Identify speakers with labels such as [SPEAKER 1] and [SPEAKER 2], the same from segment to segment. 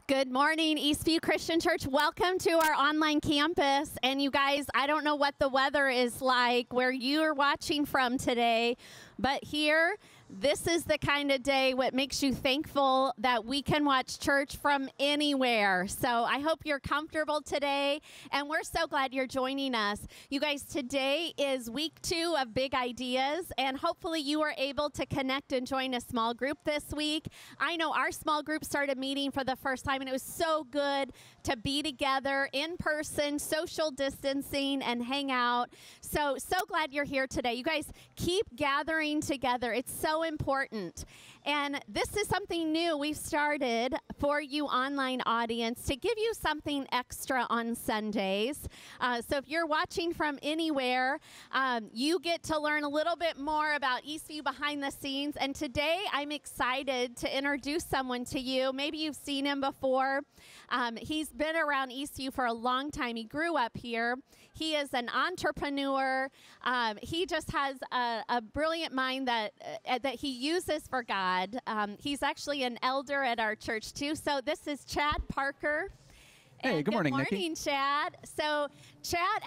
[SPEAKER 1] Good morning, Eastview Christian Church. Welcome to our online campus. And you guys, I don't know what the weather is like where you are watching from today, but here, this is the kind of day what makes you thankful that we can watch church from anywhere. So I hope you're comfortable today, and we're so glad you're joining us. You guys, today is week 2 of Big Ideas, and hopefully you were able to connect and join a small group this week. I know our small group started meeting for the first time, and it was so good to be together in person, social distancing, and hang out. So glad you're here today. You guys, keep gathering together. It's so important. And this is something new we've started for you online audience to give you something extra on Sundays. So if you're watching from anywhere, you get to learn a little bit more about Eastview behind the scenes. And today I'm excited to introduce someone to you. Maybe you've seen him before. He's been around Eastview for a long time. He grew up here. He is an entrepreneur. He just has a brilliant mind that he uses for God. He's actually an elder at our church too. So this is Chad Parker.
[SPEAKER 2] Hey, good morning, Nikki.
[SPEAKER 1] Good morning, Chad. So Chad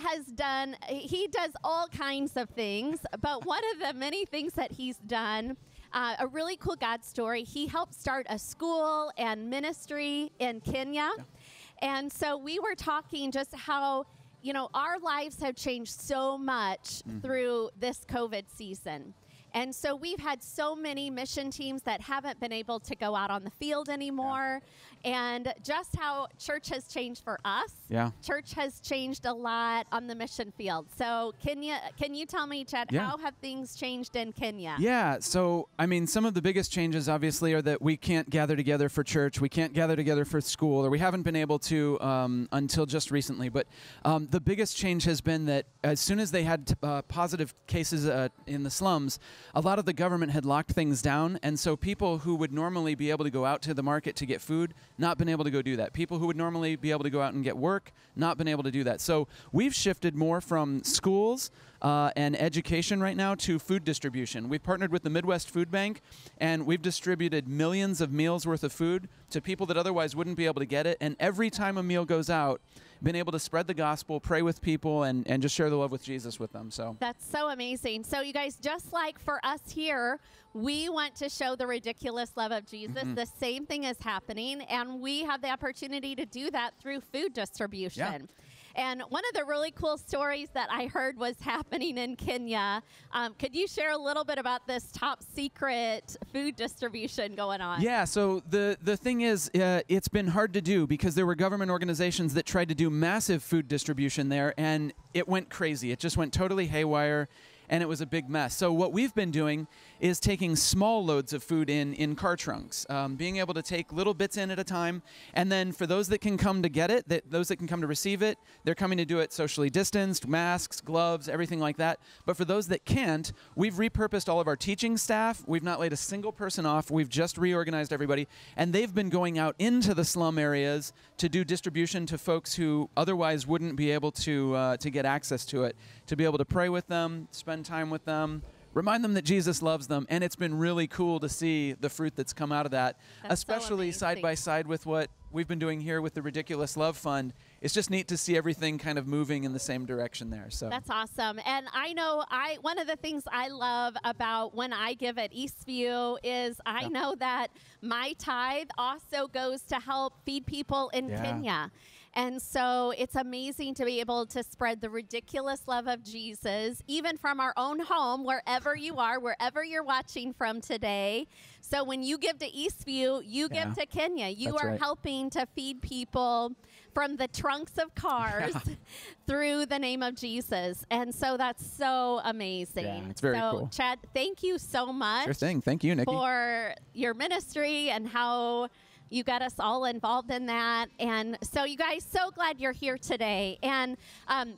[SPEAKER 1] he does all kinds of things, but one of the many things that he's done, a really cool God story, he helped start a school and ministry in Kenya. Yeah. And so we were talking just how, our lives have changed so much through this COVID season. And so we've had so many mission teams that haven't been able to go out on the field anymore. Yeah. And just how church has changed for us. Yeah. Church has changed a lot on the mission field. So can you tell me, Chad, how have things changed in Kenya?
[SPEAKER 2] Yeah. So, some of the biggest changes obviously are that we can't gather together for church. We can't gather together for school, or we haven't been able to until just recently. But the biggest change has been that as soon as they had positive cases in the slums, a lot of the government had locked things down, and so people who would normally be able to go out to the market to get food, not been able to go do that. People who would normally be able to go out and get work, not been able to do that. So we've shifted more from schools and education right now to food distribution. We've partnered with the Midwest Food Bank, and we've distributed millions of meals worth of food to people that otherwise wouldn't be able to get it. And every time a meal goes out, been able to spread the gospel, pray with people, and just share the love with Jesus with them. So
[SPEAKER 1] that's so amazing. So you guys, just like for us here, we want to show the ridiculous love of Jesus. The same thing is happening, and we have the opportunity to do that through food distribution. Yeah. And one of the really cool stories that I heard was happening in Kenya. Could you share a little bit about this top secret food distribution going on?
[SPEAKER 2] Yeah, so the thing is, it's been hard to do because there were government organizations that tried to do massive food distribution there, and it went crazy. It just went totally haywire, and it was a big mess. So what we've been doing is taking small loads of food in car trunks, being able to take little bits in at a time, and then for those that can come to get it, those that can come to receive it, they're coming to do it socially distanced, masks, gloves, everything like that. But for those that can't, we've repurposed all of our teaching staff. We've not laid a single person off. We've just reorganized everybody, and they've been going out into the slum areas to do distribution to folks who otherwise wouldn't be able to get access to it, to be able to pray with them, spend time with them, remind them that Jesus loves them. And it's been really cool to see the fruit that's come out of that. That's especially
[SPEAKER 1] so
[SPEAKER 2] side by side with what we've been doing here with the Ridiculous Love Fund. It's just neat to see everything kind of moving in the same direction there. So
[SPEAKER 1] that's awesome. And I know one of the things I love about when I give at Eastview is I know that my tithe also goes to help feed people in Kenya. And so it's amazing to be able to spread the ridiculous love of Jesus, even from our own home, wherever you are, wherever you're watching from today. So when you give to Eastview, you give to Kenya. You are helping to feed people from the trunks of cars through the name of Jesus. And so that's so amazing.
[SPEAKER 2] Yeah, it's very cool.
[SPEAKER 1] Chad, thank you so much.
[SPEAKER 2] Sure thing. Thank you, Nikki.
[SPEAKER 1] For your ministry and how you got us all involved in that. And so you guys, so glad you're here today. And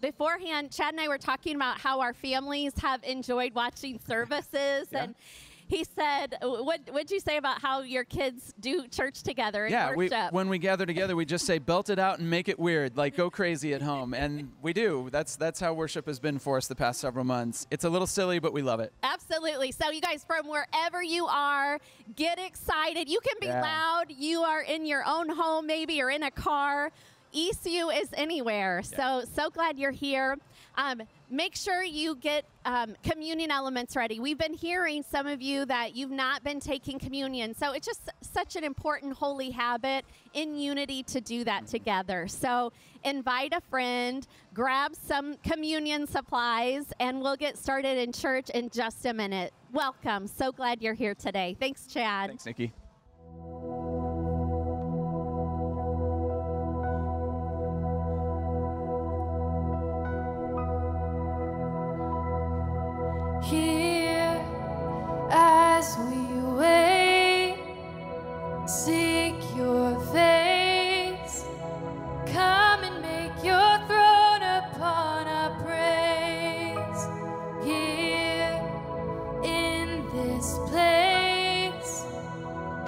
[SPEAKER 1] beforehand, Chad and I were talking about how our families have enjoyed watching services. And He said, what'd you say about how your kids do church together and worship?
[SPEAKER 2] When we gather together, we just say, belt it out and make it weird, like go crazy at home. And we do. That's how worship has been for us the past several months. It's a little silly, but we love it.
[SPEAKER 1] Absolutely. So you guys, from wherever you are, get excited. You can be loud. You are in your own home, maybe, or in a car. Eastview is anywhere. So glad you're here. Make sure you get communion elements ready. We've been hearing some of you that you've not been taking communion. So it's just such an important holy habit in unity to do that together. So invite a friend, grab some communion supplies, and we'll get started in church in just a minute. Welcome. So glad you're here today. Thanks, Chad.
[SPEAKER 2] Thanks, Nikki.
[SPEAKER 3] Here, as we wait, seek your face. Come and make your throne upon our praise. Here, in this place,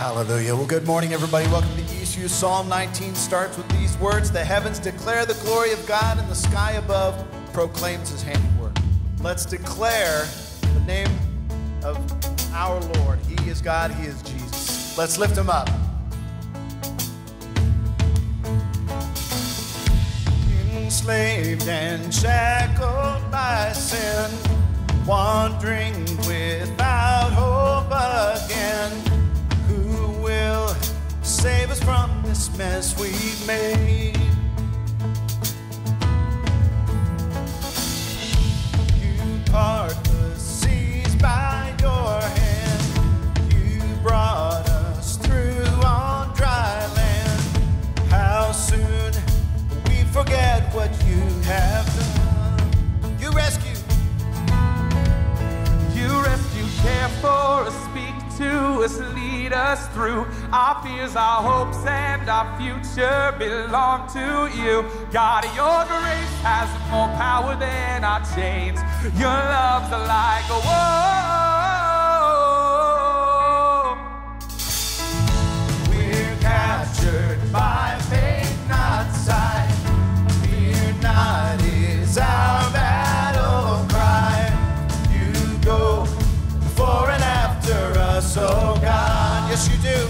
[SPEAKER 4] Hallelujah. Well, good morning, everybody. Welcome to Eastview. Psalm 19 starts with these words: the heavens declare the glory of God, and the sky above proclaims his handiwork. Let's declare the name of our Lord. He is God. He is Jesus. Let's lift him up. Enslaved and shackled by sin, wandering without hope again. Who will save us from this mess we've made? You part the seas by your hand. You brought us through on dry land. How soon we forget what you have done. You rescue,
[SPEAKER 5] care for us, speak to us, lead us through. Our fears, our hopes, and our future belong to you. God, your grace has more power than our chains. Your love's like a whoa.
[SPEAKER 4] We're captured by faith, not sight. Fear not is our battle cry. You go before and after us, oh God. Yes, you do.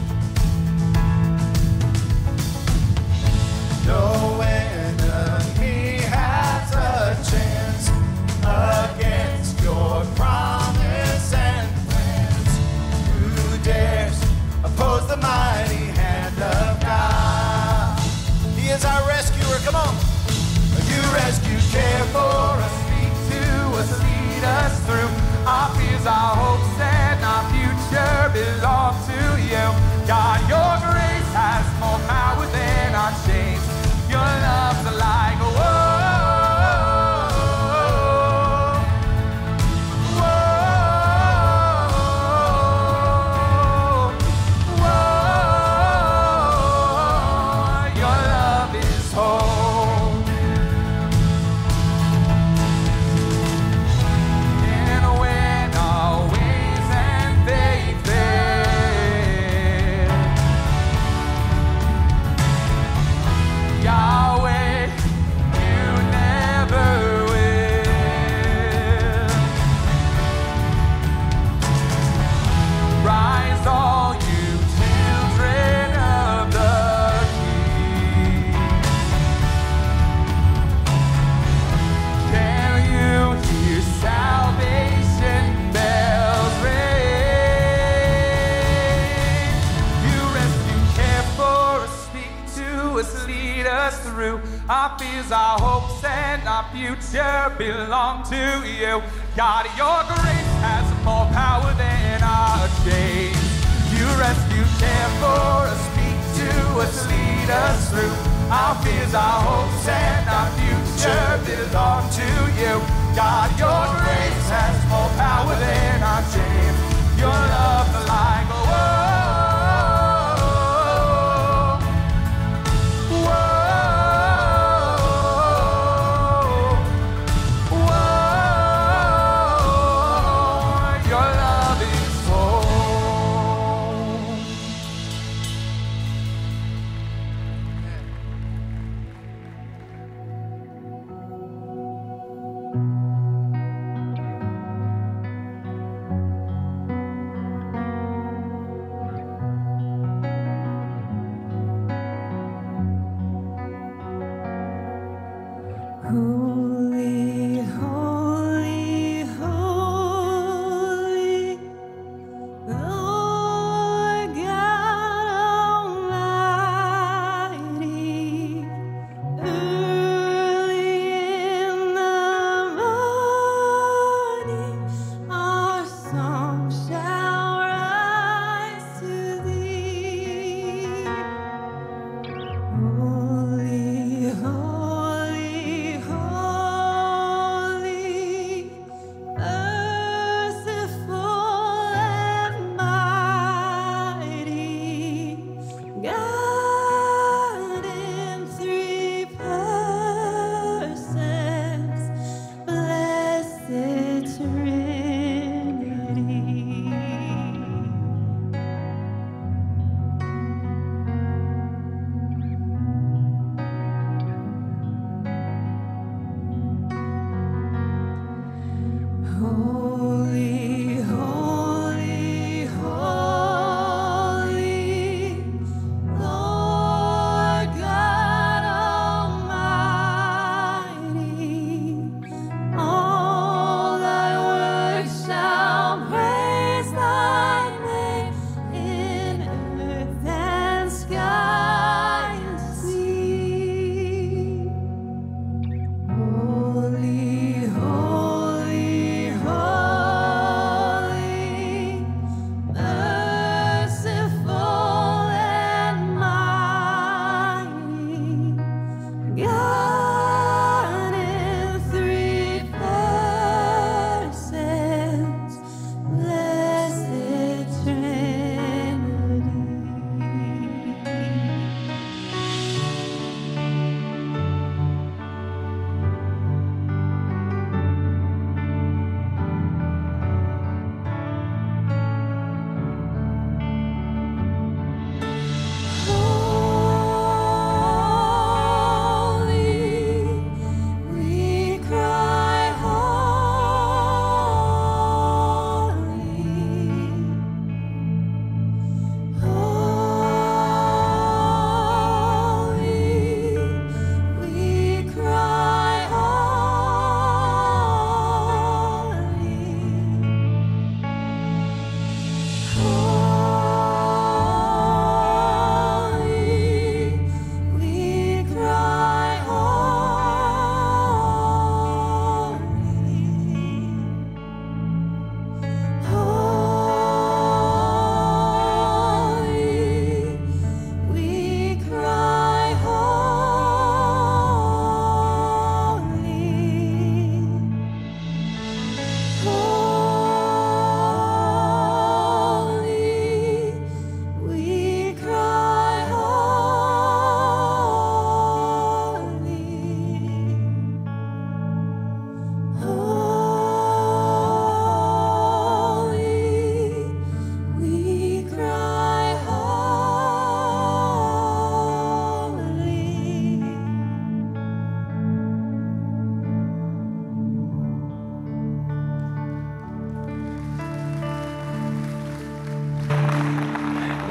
[SPEAKER 4] No enemy has a chance against your promise and plans. Who dares oppose the mighty hand of God? He is our rescuer. Come on. You rescue, care for us, speak to us, lead us through. Our fears, our hopes, and our future belong to you. God, your grace has more power than our chains. Your love's like a whoa, whoa, whoa. Your love is whole. And when our ways and faith fail, Yahweh, you never will. Rise, all you children of the King. Can you hear salvation bells ring? You rescue, care for us, speak to us, lead us through. Our fears, our hopes, and our future belong to you. God, your grace has more power than our chains. You rescue, care for us, speak to us, lead us through. Our fears, our hopes, and our future belong to you. God, your grace has more power than our chains. Your love like a whoa.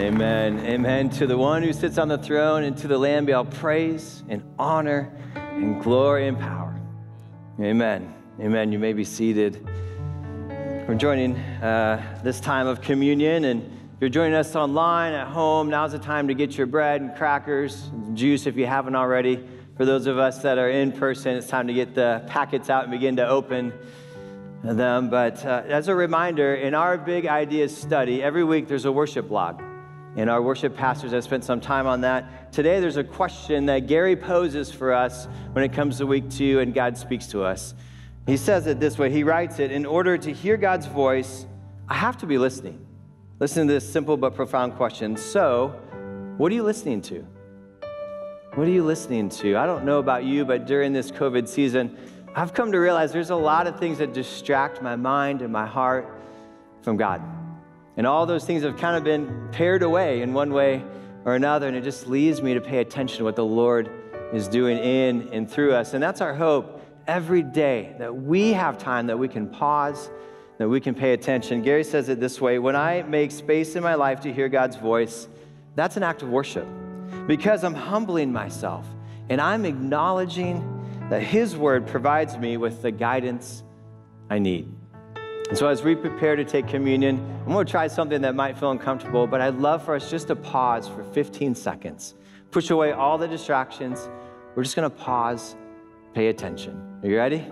[SPEAKER 6] Amen. Amen. To the one who sits on the throne and to the Lamb be all praise and honor and glory and power. Amen. Amen. You may be seated. We're joining this time of communion, and if you're joining us online at home, now's the time to get your bread and crackers, and juice if you haven't already. For those of us that are in person, it's time to get the packets out and begin to open them. But as a reminder, in our Big Ideas study, every week there's a worship blog. And our worship pastors have spent some time on that. Today there's a question that Gary poses for us when it comes to week 2 and God speaks to us. He says it this way. He writes it, in order to hear God's voice, I have to be listening. Listen to this simple but profound question. So, what are you listening to? What are you listening to? I don't know about you, but during this COVID season, I've come to realize there's a lot of things that distract my mind and my heart from God. And all those things have kind of been pared away in one way or another, and it just leads me to pay attention to what the Lord is doing in and through us. And that's our hope every day, that we have time, that we can pause, that we can pay attention. Gary says it this way: when I make space in my life to hear God's voice, that's an act of worship, because I'm humbling myself and I'm acknowledging that His Word provides me with the guidance I need. And so as we prepare to take communion, I'm going to try something that might feel uncomfortable, but I'd love for us just to pause for 15 seconds. Push away all the distractions. We're just going to pause, pay attention. Are you ready?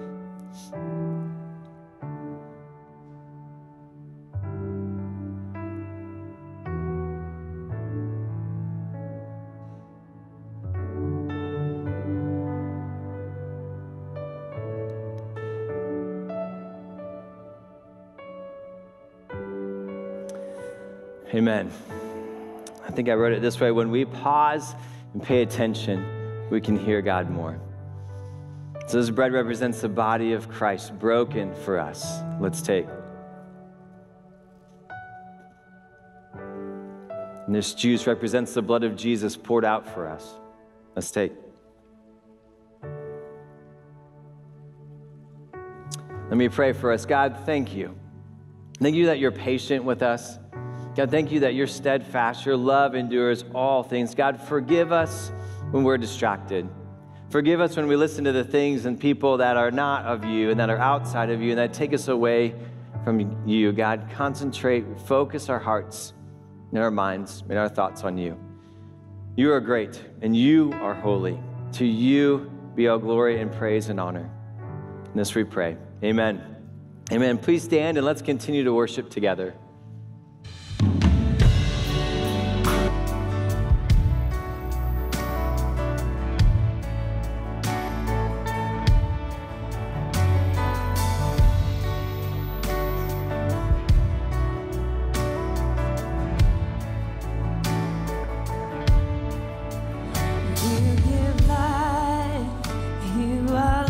[SPEAKER 6] Amen. I think I wrote it this way: when we pause and pay attention, we can hear God more. So this bread represents the body of Christ broken for us. Let's take. And this juice represents the blood of Jesus poured out for us. Let's take. Let me pray for us. God, thank you. Thank you that you're patient with us. God, thank you that you're steadfast. Your love endures all things. God, forgive us when we're distracted. Forgive us when we listen to the things and people that are not of you and that are outside of you and that take us away from you. God, concentrate, focus our hearts and our minds and our thoughts on you. You are great and you are holy. To you be all glory and praise and honor. In this we pray. Amen. Amen. Please stand and let's continue to worship together.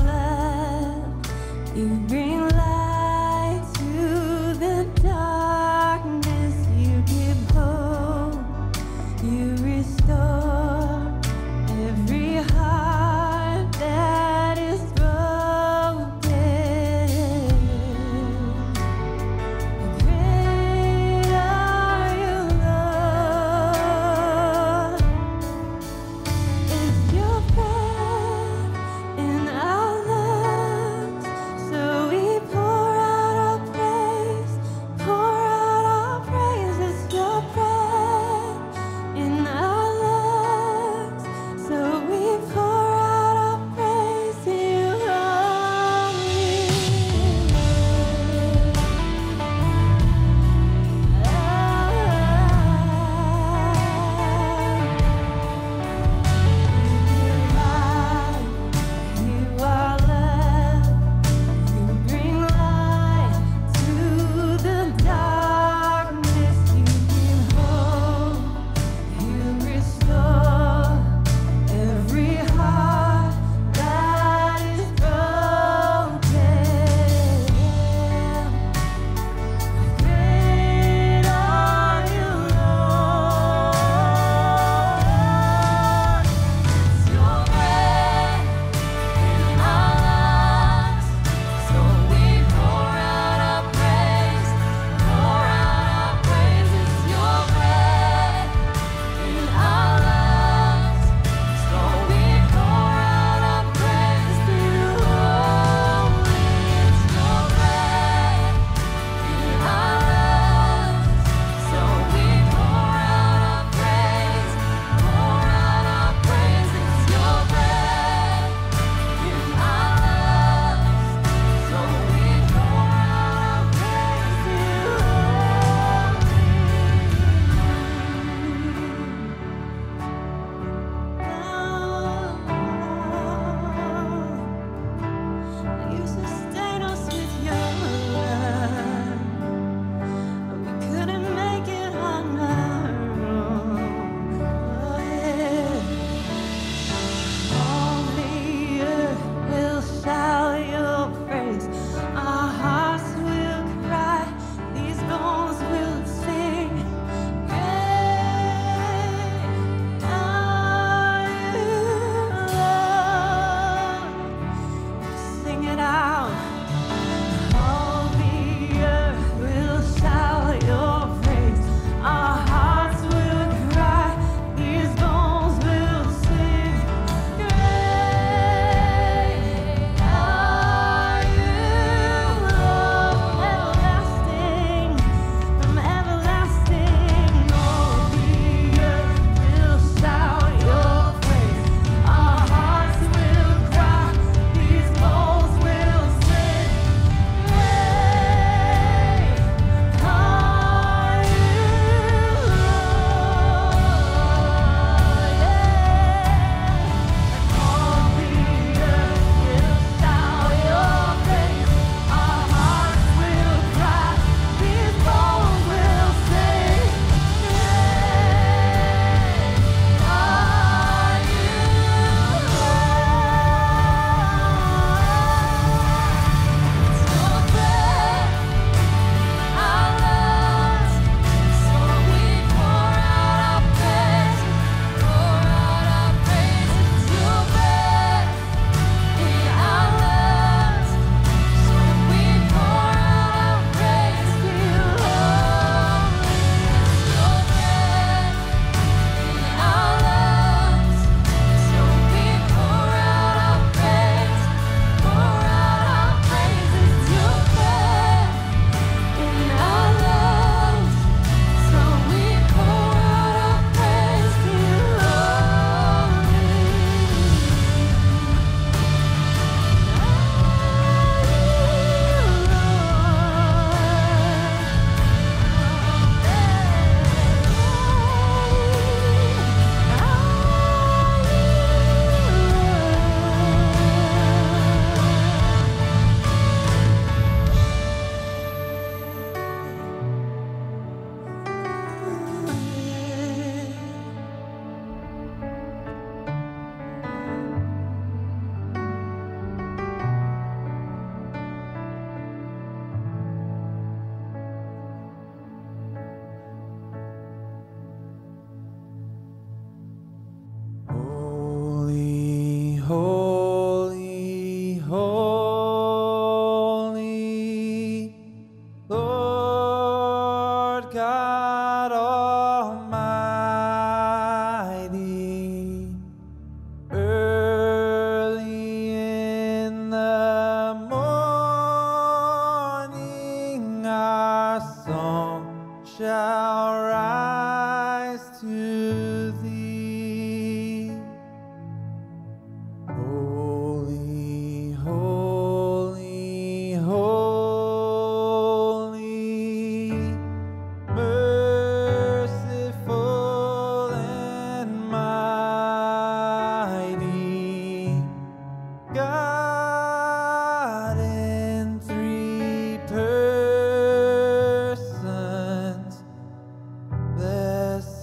[SPEAKER 3] You bring light to the dark.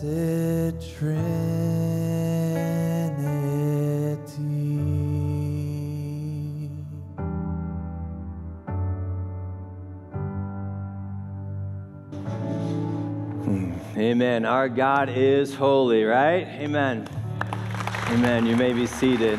[SPEAKER 4] Trinity.
[SPEAKER 6] Amen. Our God is holy, right? Amen. Amen. You may be seated.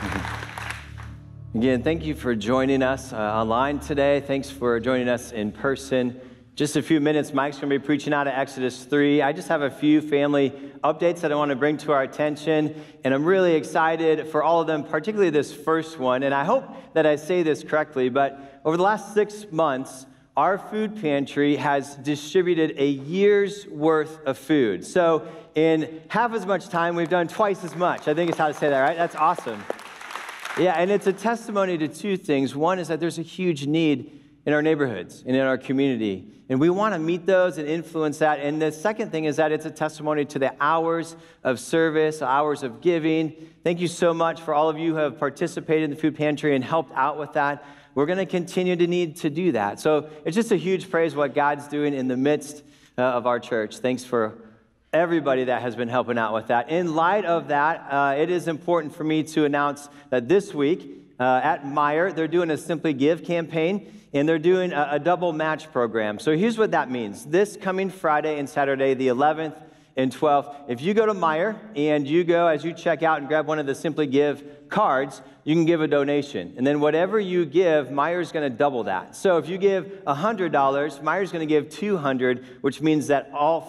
[SPEAKER 6] Again, thank you for joining us online today. Thanks for joining us in person. Just a few minutes, Mike's going to be preaching out of Exodus 3. I just have a few family updates that I want to bring to our attention, and I'm really excited for all of them, particularly this first one. And I hope that I say this correctly, but over the last 6 months, our food pantry has distributed a year's worth of food. So in half as much time, we've done twice as much. I think it's how to say that, right? That's awesome. Yeah, and it's a testimony to two things. One is that there's a huge need in our neighborhoods and in our community, and we want to meet those and influence that. And the second thing is that it's a testimony to the hours of service, hours of giving. Thank you so much for all of you who have participated in the food pantry and helped out with that. We're going to continue to need to do that. So it's just a huge praise what God's doing in the midst of our church. Thanks for everybody that has been helping out with that. In light of that, it is important for me to announce that this week at Meijer, they're doing a Simply Give campaign, and they're doing a double match program. So here's what that means. This coming Friday and Saturday, the 11th and 12th, if you go to Meijer and you go, as you check out and grab one of the Simply Give cards, you can give a donation. And then whatever you give, Meijer's going to double that. So if you give $100, Meijer's going to give $200, which means that all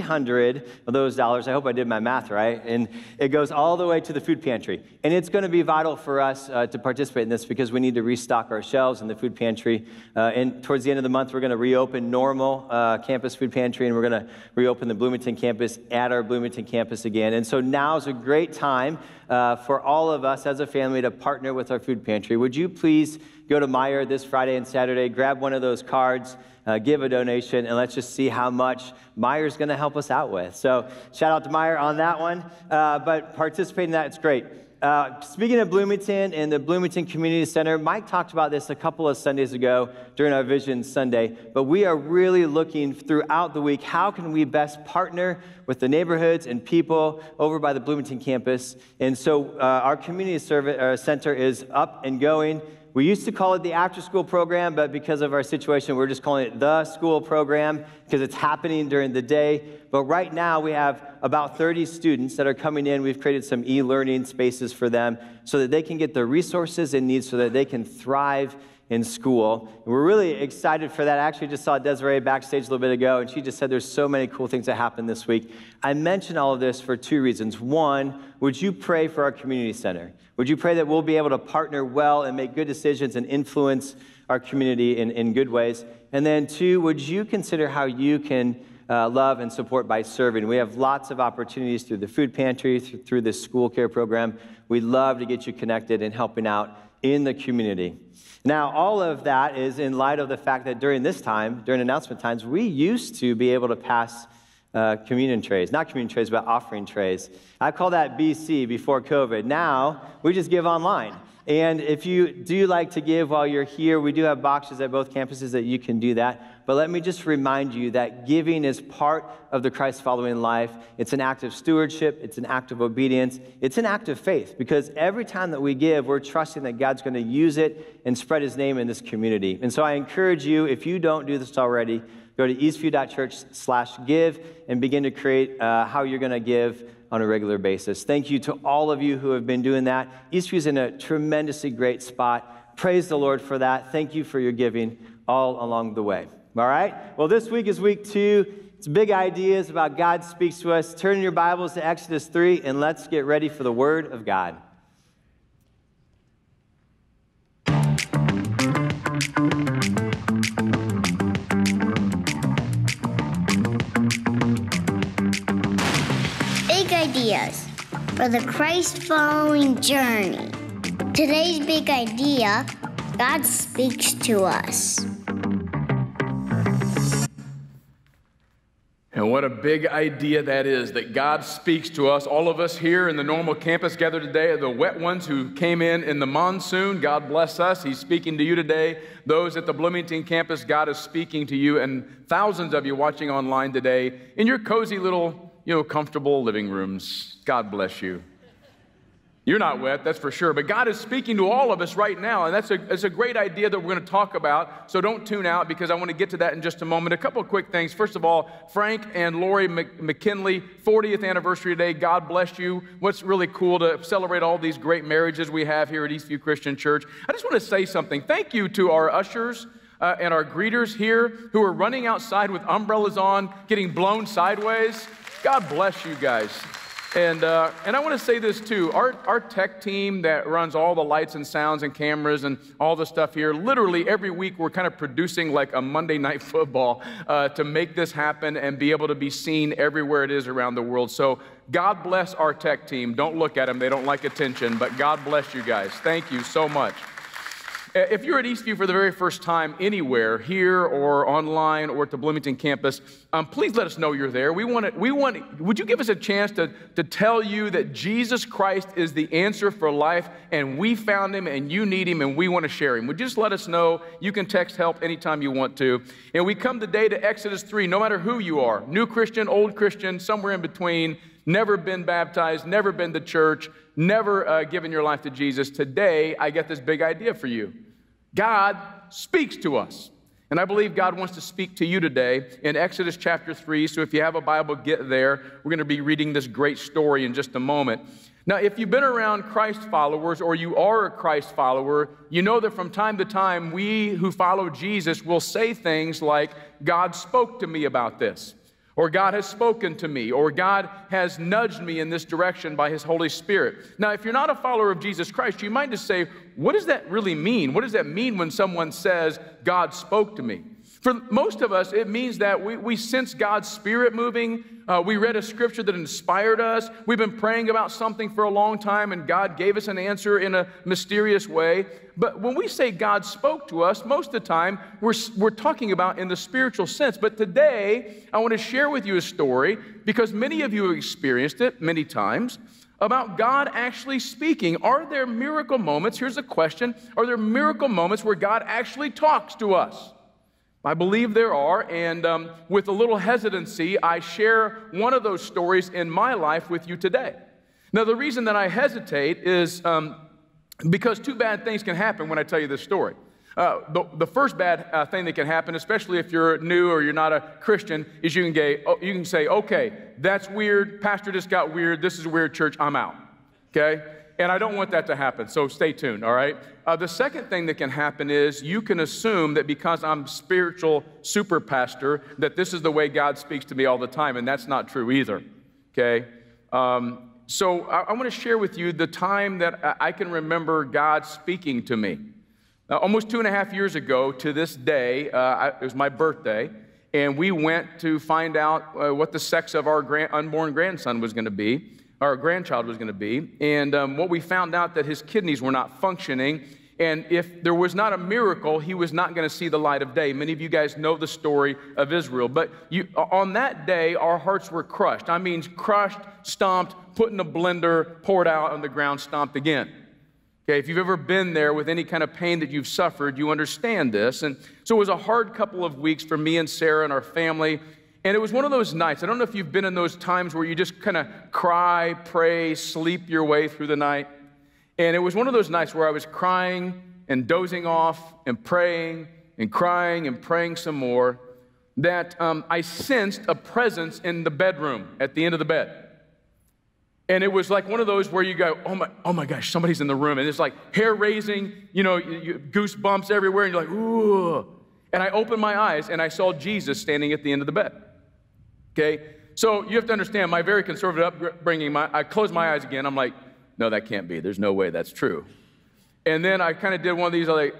[SPEAKER 6] 300 of those dollars, I hope I did my math right, and it goes all the way to the food pantry. And it's going to be vital for us to participate in this because we need to restock our shelves in the food pantry. And towards the end of the month, we're going to reopen normal campus food pantry, and we're going to reopen the Bloomington campus at our Bloomington campus again. And so now is a great time for all of us as a family to partner with our food pantry. Would you please go to Meijer this Friday and Saturday, grab one of those cards, give a donation, and let's just see how much Meijer's going to help us out with. So shout out to Meijer on that one, but participating in that, it's great. Speaking of Bloomington and the Bloomington Community Center, Mike talked about this a couple of Sundays ago during our Vision Sunday, but we are really looking throughout the week, how can we best partner with the neighborhoods and people over by the Bloomington campus? And so our community center is up and going. We used to call it the after-school program, but because of our situation, we're just calling it the school program because it's happening during the day. But right now, we have about 30 students that are coming in. We've created some e-learning spaces for them so that they can get the resources they need so that they can thrive in school. And we're really excited for that. I actually just saw Desiree backstage a little bit ago, and she just said there's so many cool things that happen this week. I mention all of this for two reasons. One, would you pray for our community center? Would you pray that we'll be able to partner well and make good decisions and influence our community in good ways? And then two, would you consider how you can love and support by serving? We have lots of opportunities through the food pantry, through this school care program. We'd love to get you connected and helping out in the community. Now, all of that is in light of the fact that during this time, during announcement times, we used to be able to pass communion trays, not communion trays, but offering trays. I call that BC, before COVID. Now, we just give online. And if you do like to give while you're here, we do have boxes at both campuses that you can do that. But let me just remind you that giving is part of the Christ-following life. It's an act of stewardship. It's an act of obedience. It's an act of faith because every time that we give, we're trusting that God's going to use it and spread his name in this community. And so I encourage you, if you don't do this already, go to eastview.church/give and begin to create how you're going to give on a regular basis. Thank you to all of you who have been doing that. Eastview's in a tremendously great spot. Praise the Lord for that. Thank you for your giving all along the way. All right? Well, this week is week 2. It's big ideas about God speaks to us. Turn your Bibles to Exodus 3, and let's get ready for the Word of God.
[SPEAKER 7] Ideas for the Christ-following journey. Today's big idea, God speaks to us.
[SPEAKER 8] And what a big idea that is, that God speaks to us. All of us here in the normal campus gathered today are the wet ones who came in the monsoon. God bless us. He's speaking to you today. Those at the Bloomington campus, God is speaking to you. And thousands of you watching online today in your cozy little comfortable living rooms. God bless you. You're not wet, that's for sure, but God is speaking to all of us right now, and that's a great idea that we're going to talk about, so don't tune out because I want to get to that in just a moment. A couple of quick things. First of all, Frank and Lori McKinley, 40th anniversary today. God bless you. What's really cool to celebrate all these great marriages we have here at Eastview Christian Church. I just want to say something. Thank you to our ushers and our greeters here who are running outside with umbrellas on, getting blown sideways. God bless you guys. And I want to say this too, our tech team that runs all the lights and sounds and cameras and all the stuff here, literally every week we're kind of producing like a Monday Night Football to make this happen and be able to be seen everywhere it is around the world. So God bless our tech team. Don't look at them, they don't like attention, but God bless you guys. Thank you so much. If you're at Eastview for the very first time anywhere, here or online or at the Bloomington campus, please let us know you're there. Would you give us a chance to tell you that Jesus Christ is the answer for life and we found him and you need him and we want to share him? Would you just let us know? You can text help anytime you want to. And we come today to Exodus 3, no matter who you are, new Christian, old Christian, somewhere in between, never been baptized, never been to church, never given your life to Jesus. Today, I get this big idea for you. God speaks to us. And I believe God wants to speak to you today in Exodus chapter 3. So if you have a Bible, get there. We're going to be reading this great story in just a moment. Now, if you've been around Christ followers or you are a Christ follower, you know that from time to time, we who follow Jesus will say things like, God spoke to me about this, or God has spoken to me, or God has nudged me in this direction by his Holy Spirit. Now, if you're not a follower of Jesus Christ, you might just say, what does that really mean? What does that mean when someone says, God spoke to me? For most of us, it means that we sense God's Spirit moving. We read a scripture that inspired us. We've been praying about something for a long time, and God gave us an answer in a mysterious way. But when we say God spoke to us, most of the time, we're talking about in the spiritual sense. But today, I want to share with you a story, because many of you have experienced it many times, about God actually speaking. Are there miracle moments? Here's a question. Are there miracle moments where God actually talks to us? I believe there are, and with a little hesitancy, I share one of those stories in my life with you today. Now, the reason that I hesitate is because two bad things can happen when I tell you this story. The first bad thing that can happen, especially if you're new or you're not a Christian, is you can say, okay, that's weird, pastor just got weird, this is a weird church, I'm out, okay? And I don't want that to happen, so stay tuned, all right? The second thing that can happen is you can assume that because I'm spiritual super pastor, that this is the way God speaks to me all the time, and that's not true either, okay? So I want to share with you the time that I can remember God speaking to me. Almost 2.5 years ago to this day, it was my birthday, and we went to find out what the sex of our unborn grandson was going to be. Our grandchild was going to be, and what we found out that his kidneys were not functioning, and if there was not a miracle, he was not going to see the light of day. Many of you guys know the story of Israel, but on that day, our hearts were crushed. I mean, crushed, stomped, put in a blender, poured out on the ground, stomped again. Okay, if you've ever been there with any kind of pain that you've suffered, you understand this, and so it was a hard couple of weeks for me and Sarah and our family. And it was one of those nights, I don't know if you've been in those times where you just kind of cry, pray, sleep your way through the night. And it was one of those nights where I was crying and dozing off and praying and crying and praying some more, that I sensed a presence in the bedroom at the end of the bed. And it was like one of those where you go, oh my gosh, somebody's in the room. And it's like hair raising, goosebumps everywhere. And you're like, ooh. And I opened my eyes and I saw Jesus standing at the end of the bed. Okay, so you have to understand my very conservative upbringing. I closed my eyes again. I'm like, no, that can't be. There's no way that's true. And then I kind of did one of these, and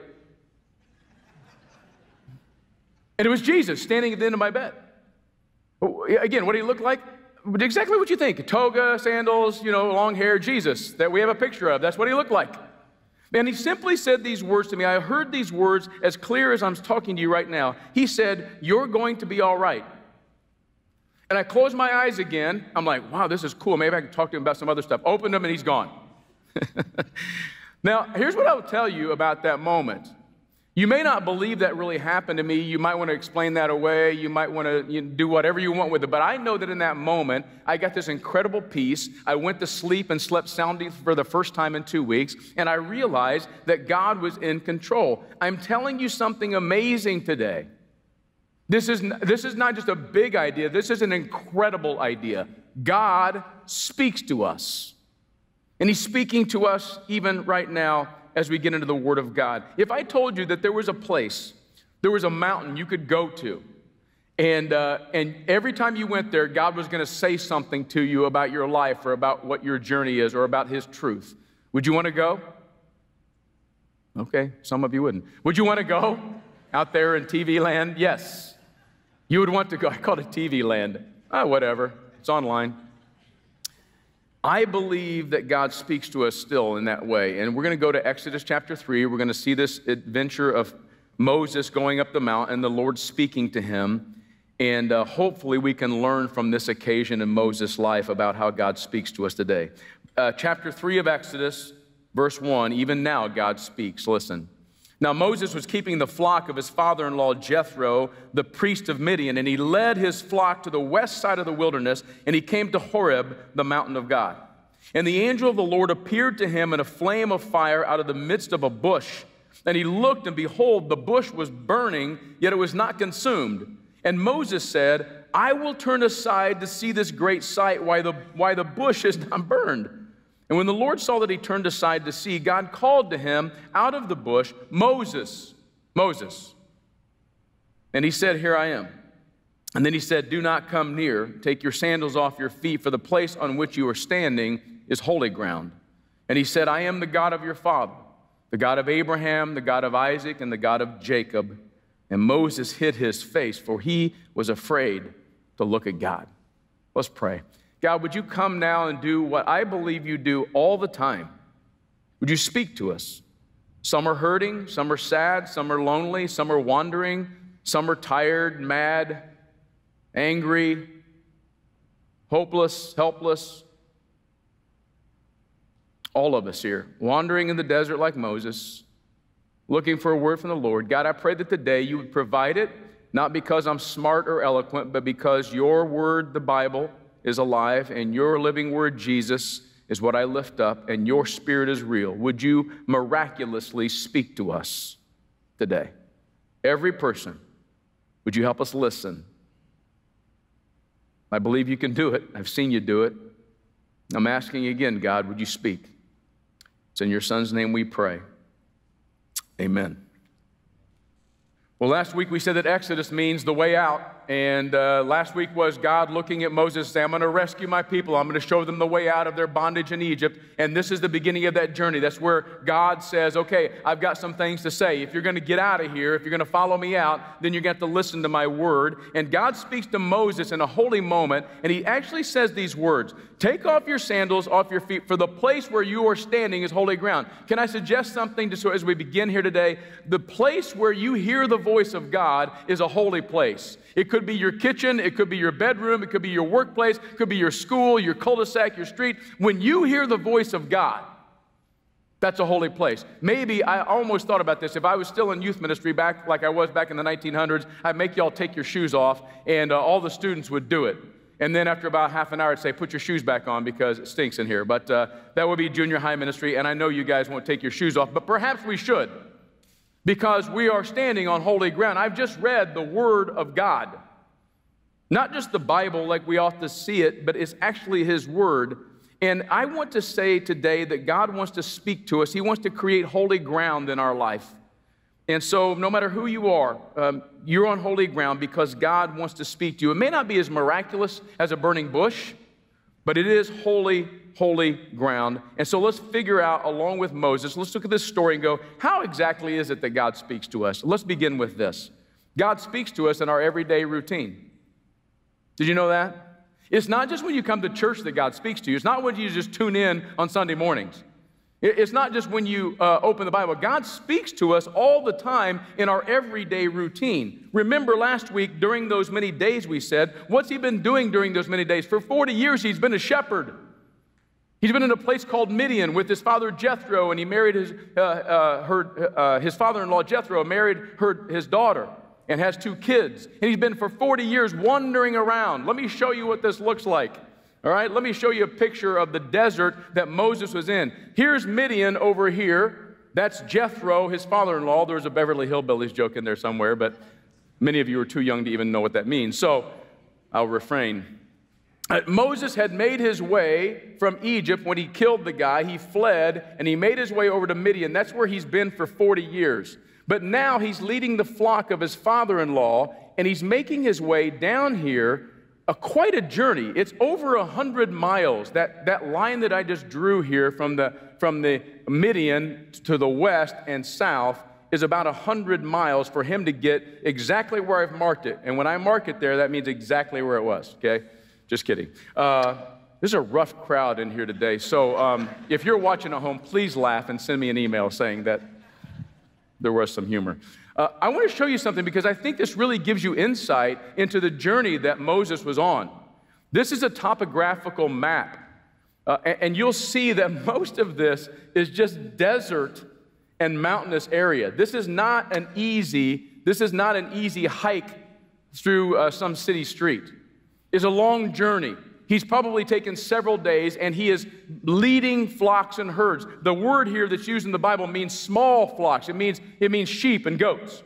[SPEAKER 8] it was Jesus standing at the end of my bed. Again, what did he look like? Exactly what you think. A toga, sandals, long hair, Jesus that we have a picture of. That's what he looked like. And he simply said these words to me. I heard these words as clear as I'm talking to you right now. He said, you're going to be all right. And I closed my eyes again. I'm like, wow, this is cool. Maybe I can talk to him about some other stuff. Opened them, and he's gone. Now, here's what I'll tell you about that moment. You may not believe that really happened to me. You might want to explain that away. You might want to do whatever you want with it. But I know that in that moment, I got this incredible peace. I went to sleep and slept soundly for the first time in 2 weeks. And I realized that God was in control. I'm telling you something amazing today. This is not just a big idea. This is an incredible idea. God speaks to us. And He's speaking to us even right now as we get into the Word of God. If I told you that there was a place, there was a mountain you could go to, and every time you went there, God was going to say something to you about your life or about what your journey is or about His truth, would you want to go? Okay, some of you wouldn't. Would you want to go out there in TV land? Yes. You would want to go. I call it TV land. Whatever. It's online. I believe that God speaks to us still in that way. And we're going to go to Exodus chapter 3. We're going to see this adventure of Moses going up the mountain and the Lord speaking to him. And hopefully we can learn from this occasion in Moses' life about how God speaks to us today. Chapter 3 of Exodus, verse 1, even now God speaks. Listen. Now Moses was keeping the flock of his father-in-law Jethro, the priest of Midian, and he led his flock to the west side of the wilderness, and he came to Horeb, the mountain of God. And the angel of the Lord appeared to him in a flame of fire out of the midst of a bush. And he looked, and behold, the bush was burning, yet it was not consumed. And Moses said, I will turn aside to see this great sight, why the bush is not burned. And when the Lord saw that he turned aside to see, God called to him out of the bush, Moses, Moses. And he said, Here I am. And then he said, Do not come near. Take your sandals off your feet, for the place on which you are standing is holy ground. And he said, I am the God of your father, the God of Abraham, the God of Isaac, and the God of Jacob. And Moses hid his face, for he was afraid to look at God. Let's pray. God, would you come now and do what I believe you do all the time? Would you speak to us? Some are hurting, some are sad, some are lonely, some are wandering, some are tired, mad, angry, hopeless, helpless. All of us here, wandering in the desert like Moses, looking for a word from the Lord. God, I pray that today you would provide it, not because I'm smart or eloquent, but because your word, the Bible, is alive, and your living word, Jesus, is what I lift up, and your spirit is real. Would you miraculously speak to us today? Every person, would you help us listen? I believe you can do it. I've seen you do it. I'm asking again, God, would you speak? It's in your Son's name we pray. Amen. Well, last week we said that Exodus means the way out. And last week was God looking at Moses saying, I'm going to rescue my people. I'm going to show them the way out of their bondage in Egypt. And this is the beginning of that journey. That's where God says, okay, I've got some things to say. If you're going to get out of here, if you're going to follow me out, then you're going to have to listen to my word. And God speaks to Moses in a holy moment. And he actually says these words, take off your sandals off your feet, for the place where you are standing is holy ground. Can I suggest something so as we begin here today? The place where you hear the voice of God is a holy place. It could be your kitchen, it could be your bedroom, it could be your workplace, it could be your school, your cul-de-sac, your street. When you hear the voice of God, that's a holy place. Maybe, I almost thought about this, if I was still in youth ministry back like I was back in the 1900s, I'd make y'all take your shoes off, and all the students would do it. And then after about half an hour, I'd say, put your shoes back on because it stinks in here. But that would be junior high ministry, and I know you guys won't take your shoes off, but perhaps we should, because we are standing on holy ground. I've just read the Word of God. Not just the Bible like we ought to see it, but it's actually His Word. And I want to say today that God wants to speak to us. He wants to create holy ground in our life. And so no matter who you are, you're on holy ground because God wants to speak to you. It may not be as miraculous as a burning bush, but it is holy, holy ground. And so let's figure out, along with Moses, let's look at this story and go, how exactly is it that God speaks to us? Let's begin with this. God speaks to us in our everyday routine. Did you know that? It's not just when you come to church that God speaks to you. It's not when you just tune in on Sunday mornings. It's not just when you open the Bible. God speaks to us all the time in our everyday routine. Remember last week, during those many days we said, what's He been doing during those many days? For 40 years, He's been a shepherd. He's been in a place called Midian with his father Jethro, and he married his father-in-law Jethro married his daughter and has 2 kids. And he's been for 40 years wandering around. Let me show you what this looks like. All right, let me show you a picture of the desert that Moses was in. Here's Midian over here. That's Jethro, his father-in-law. There's a Beverly Hillbillies joke in there somewhere, but many of you are too young to even know what that means, so I'll refrain. Moses had made his way from Egypt when he killed the guy. He fled, and he made his way over to Midian. That's where he's been for 40 years. But now he's leading the flock of his father-in-law, and he's making his way down here, quite a journey. It's over 100 miles. That line that I just drew here from the Midian to the west and south is about 100 miles for him to get exactly where I've marked it. And when I mark it there, that means exactly where it was, okay? Just kidding. This is a rough crowd in here today. So if you're watching at home, please laugh and send me an email saying that there was some humor. I want to show you something because I think this really gives you insight into the journey that Moses was on. This is a topographical map. And you'll see that most of this is just desert and mountainous area. This is not an easy hike through some city street. It's a long journey. He's probably taken several days, and he is leading flocks and herds. The word here that's used in the Bible means small flocks. It means sheep and goats.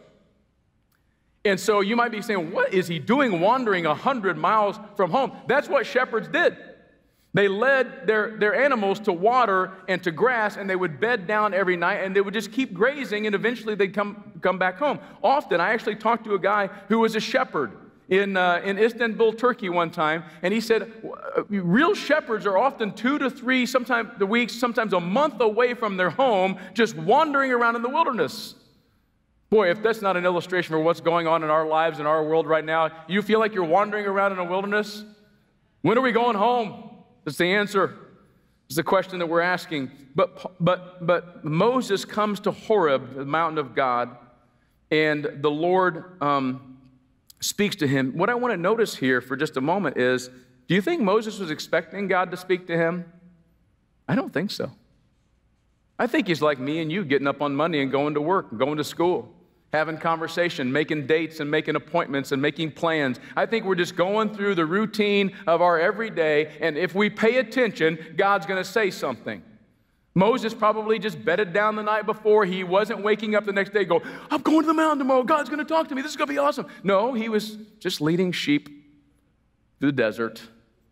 [SPEAKER 8] And so you might be saying, what is he doing wandering 100 miles from home? That's what shepherds did. They led their animals to water and to grass, and they would bed down every night, and they would just keep grazing, and eventually they'd come back home. Often, I actually talked to a guy who was a shepherd in Istanbul, Turkey one time, and he said, real shepherds are often 2 to 3, sometimes a week, sometimes a month away from their home, just wandering around in the wilderness. Boy, if that's not an illustration for what's going on in our lives, in our world right now, you feel like you're wandering around in a wilderness? When are we going home? That's the answer. It's the question that we're asking. But Moses comes to Horeb, the mountain of God, and the Lord speaks to him. What I want to notice here for just a moment is, do you think Moses was expecting God to speak to him? I don't think so. I think he's like me and you, getting up on Monday and going to work, and going to school, having conversation, making dates and making appointments and making plans. I think we're just going through the routine of our everyday, and if we pay attention, God's going to say something. Moses probably just bedded down the night before. He wasn't waking up the next day going, I'm going to the mountain tomorrow. God's going to talk to me. This is going to be awesome. No, he was just leading sheep through the desert,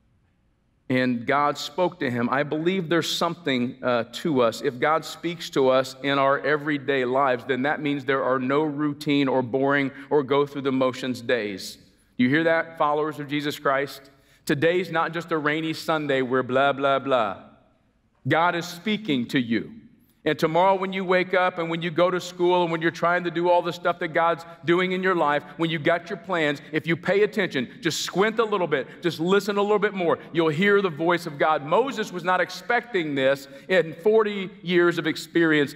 [SPEAKER 8] and God spoke to him. I believe there's something to us. If God speaks to us in our everyday lives, then that means there are no routine or boring or go through the motions days. You hear that, followers of Jesus Christ? Today's not just a rainy Sunday where blah, blah, blah. God is speaking to you. And tomorrow when you wake up and when you go to school and when you're trying to do all the stuff that God's doing in your life, when you got your plans, if you pay attention, just squint a little bit, just listen a little bit more, you'll hear the voice of God. Moses was not expecting this in 40 years of experience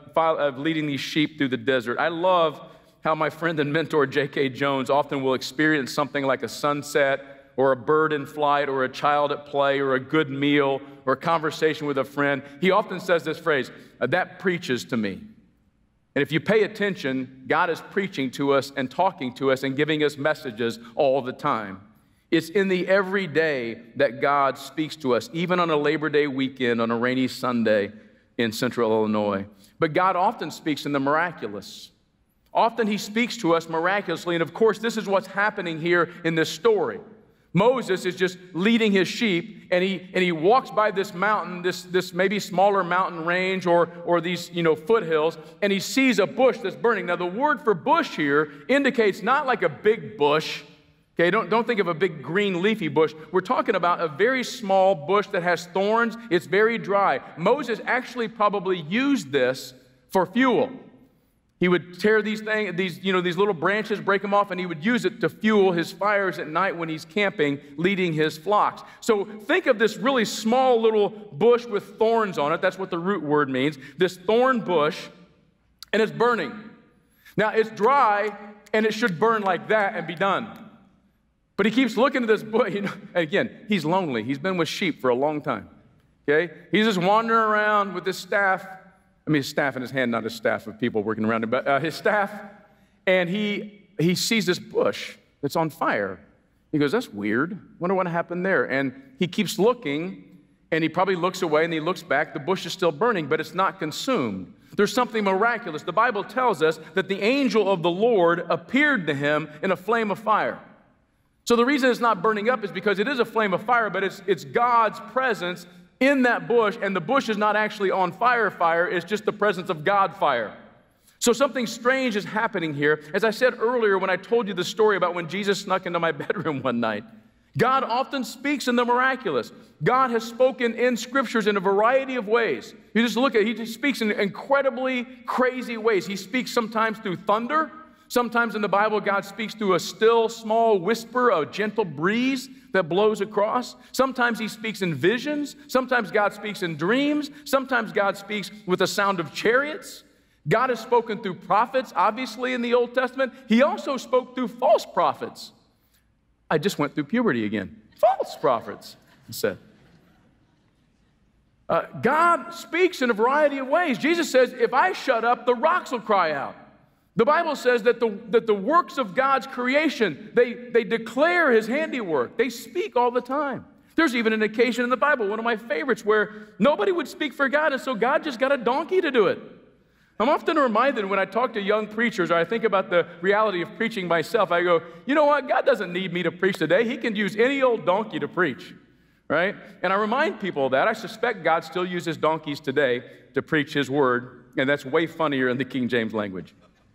[SPEAKER 8] of leading these sheep through the desert. I love how my friend and mentor J.K. Jones often will experience something like a sunset or a bird in flight, or a child at play, or a good meal, or a conversation with a friend. He often says this phrase, that preaches to me. And if you pay attention, God is preaching to us and talking to us and giving us messages all the time. It's in the everyday that God speaks to us, even on a Labor Day weekend, on a rainy Sunday in central Illinois. But God often speaks in the miraculous. Often he speaks to us miraculously, and of course, this is what's happening here in this story. Moses is just leading his sheep, and he walks by this mountain, this maybe smaller mountain range or these foothills, and he sees a bush that's burning. Now the word for bush here indicates not like a big bush. Okay, don't think of a big green leafy bush. We're talking about a very small bush that has thorns. It's very dry. Moses actually probably used this for fuel. He would tear these little branches, break them off, and he would use it to fuel his fires at night when he's camping, leading his flocks. So think of this really small little bush with thorns on it. That's what the root word means. This thorn bush, and it's burning. Now, it's dry, and it should burn like that and be done. But he keeps looking at this bush. Again, he's lonely. He's been with sheep for a long time. okay? He's just wandering around with his staff. I mean, his staff in his hand, not his staff of people working around him, but his staff. And he sees this bush that's on fire. He goes, that's weird. Wonder what happened there. And he keeps looking, and he probably looks away, and he looks back. The bush is still burning, but it's not consumed. There's something miraculous. The Bible tells us that the angel of the Lord appeared to him in a flame of fire. So the reason it's not burning up is because it is a flame of fire, but it's God's presence in that bush, and the bush is not actually on fire, it's just the presence of God fire. So something strange is happening here. As I said earlier when I told you the story about when Jesus snuck into my bedroom one night, God often speaks in the miraculous. God has spoken in scriptures in a variety of ways. You just look at it, he speaks in incredibly crazy ways. He speaks sometimes through thunder. Sometimes in the Bible, God speaks through a still, small whisper, a gentle breeze that blows across. Sometimes he speaks in visions. Sometimes God speaks in dreams. Sometimes God speaks with the sound of chariots. God has spoken through prophets, obviously, in the Old Testament. He also spoke through false prophets. I just went through puberty again. False prophets, he said. God speaks in a variety of ways. Jesus says, if I shut up, the rocks will cry out. The Bible says that the works of God's creation, they declare his handiwork. They speak all the time. There's even an occasion in the Bible, one of my favorites, where nobody would speak for God, and so God just got a donkey to do it. I'm often reminded when I talk to young preachers or I think about the reality of preaching myself, I go, you know what? God doesn't need me to preach today. He can use any old donkey to preach, right? And I remind people of that. I suspect God still uses donkeys today to preach his word, and that's way funnier in the King James language.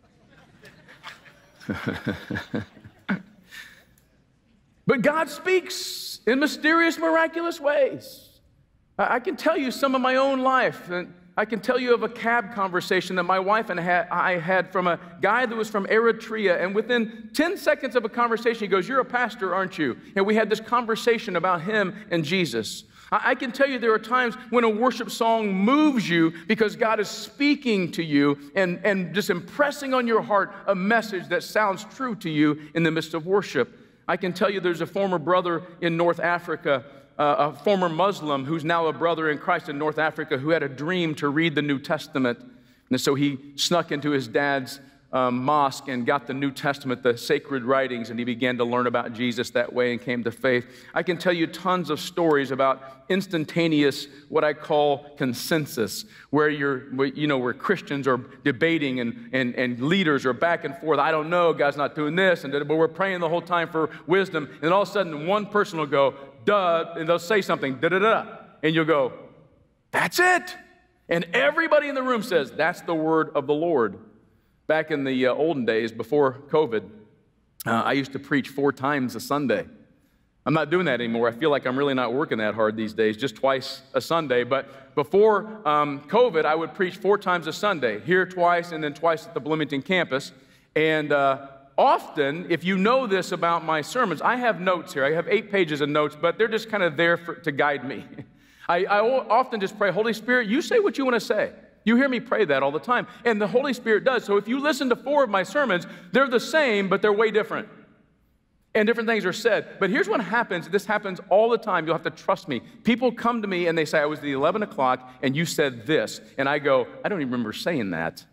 [SPEAKER 8] But God speaks in mysterious, miraculous ways. I can tell you some of my own life. And I can tell you of a cab conversation that my wife and I had from a guy that was from Eritrea, and within 10 seconds of a conversation, he goes, you're a pastor, aren't you? And we had this conversation about him and Jesus. I can tell you there are times when a worship song moves you because God is speaking to you and just impressing on your heart a message that sounds true to you in the midst of worship. I can tell you there's a former brother in North Africa, a former Muslim who's now a brother in Christ in North Africa who had a dream to read the New Testament. And so he snuck into his dad's mosque and got the New Testament, the sacred writings, and he began to learn about Jesus that way and came to faith. I can tell you tons of stories about instantaneous, what I call consensus, where where Christians are debating and leaders are back and forth. I don't know, God's not doing this, but we're praying the whole time for wisdom. And all of a sudden, one person will go, duh, and they'll say something, da-da-da, and you'll go, that's it. And everybody in the room says, that's the word of the Lord. Back in the olden days, before COVID, I used to preach 4 times a Sunday. I'm not doing that anymore. I feel like I'm really not working that hard these days, just twice a Sunday. But before COVID, I would preach 4 times a Sunday, here twice and then twice at the Bloomington campus. And often, if you know this about my sermons, I have notes here. I have 8 pages of notes, but they're just kind of there to guide me. I often just pray, Holy Spirit, you say what you want to say. You hear me pray that all the time, and the Holy Spirit does. So if you listen to 4 of my sermons, they're the same, but they're way different. And different things are said. But here's what happens. This happens all the time. You'll have to trust me. People come to me, and they say, I was at 11 o'clock, and you said this. And I go, I don't even remember saying that.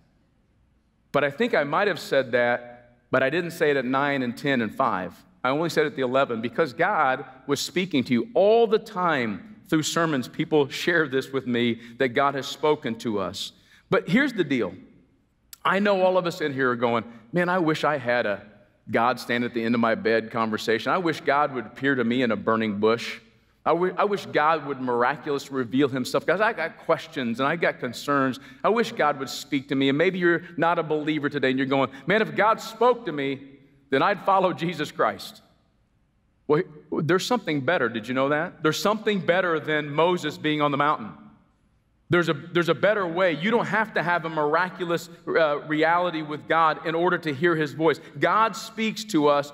[SPEAKER 8] But I think I might have said that, but I didn't say it at 9 and 10 and 5. I only said it at the 11 because God was speaking to you all the time. Through sermons, people share this with me that God has spoken to us. But here's the deal. I know all of us in here are going, man, I wish I had a God stand at the end of my bed conversation. I wish God would appear to me in a burning bush. I wish God would miraculously reveal himself. Guys, I got questions and I got concerns. I wish God would speak to me. And maybe you're not a believer today and you're going, man, if God spoke to me, then I'd follow Jesus Christ. Well, there's something better. Did you know that? There's something better than Moses being on the mountain. There's a better way. You don't have to have a miraculous reality with God in order to hear his voice. God speaks to us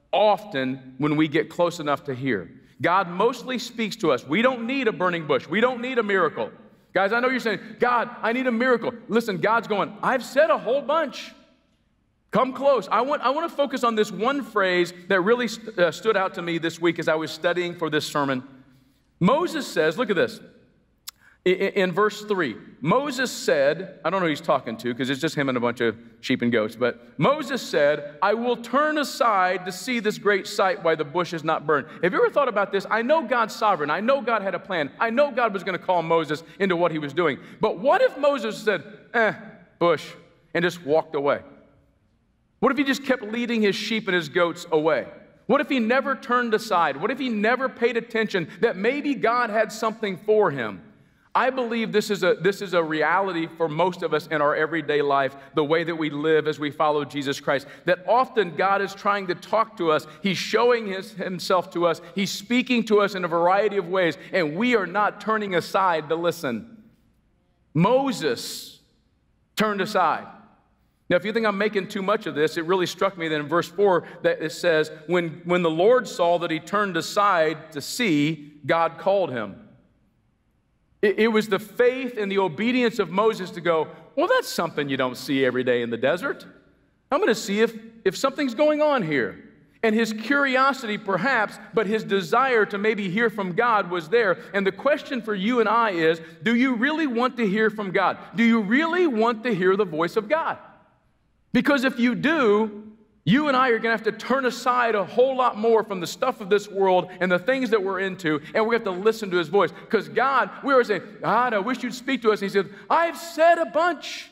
[SPEAKER 8] often when we get close enough to hear. God mostly speaks to us. We don't need a burning bush. We don't need a miracle. Guys, I know you're saying, God, I need a miracle. Listen, God's going, I've said a whole bunch. Come close. I want to focus on this one phrase that really stood out to me this week as I was studying for this sermon. Moses says, look at this. In verse 3, Moses said, I don't know who he's talking to because it's just him and a bunch of sheep and goats, but Moses said, I will turn aside to see this great sight why the bush is not burned. Have you ever thought about this? I know God's sovereign. I know God had a plan. I know God was going to call Moses into what he was doing. But what if Moses said, bush, and just walked away? What if he just kept leading his sheep and his goats away? What if he never turned aside? What if he never paid attention that maybe God had something for him? I believe this is a reality for most of us in our everyday life, the way that we live as we follow Jesus Christ, that often God is trying to talk to us. He's showing himself to us. He's speaking to us in a variety of ways, and we are not turning aside to listen. Moses turned aside. Now, if you think I'm making too much of this, it really struck me that in verse 4 that it says, when the Lord saw that he turned aside to see, God called him. It was the faith and the obedience of Moses to go, well, that's something you don't see every day in the desert. I'm going to see if something's going on here. And his curiosity perhaps, but his desire to maybe hear from God was there. And the question for you and I is, do you really want to hear from God? Do you really want to hear the voice of God? Because if you do, you and I are going to have to turn aside a whole lot more from the stuff of this world and the things that we're into, and we have to listen to his voice. Because God, we were saying, God, I wish you'd speak to us. And he said, I've said a bunch.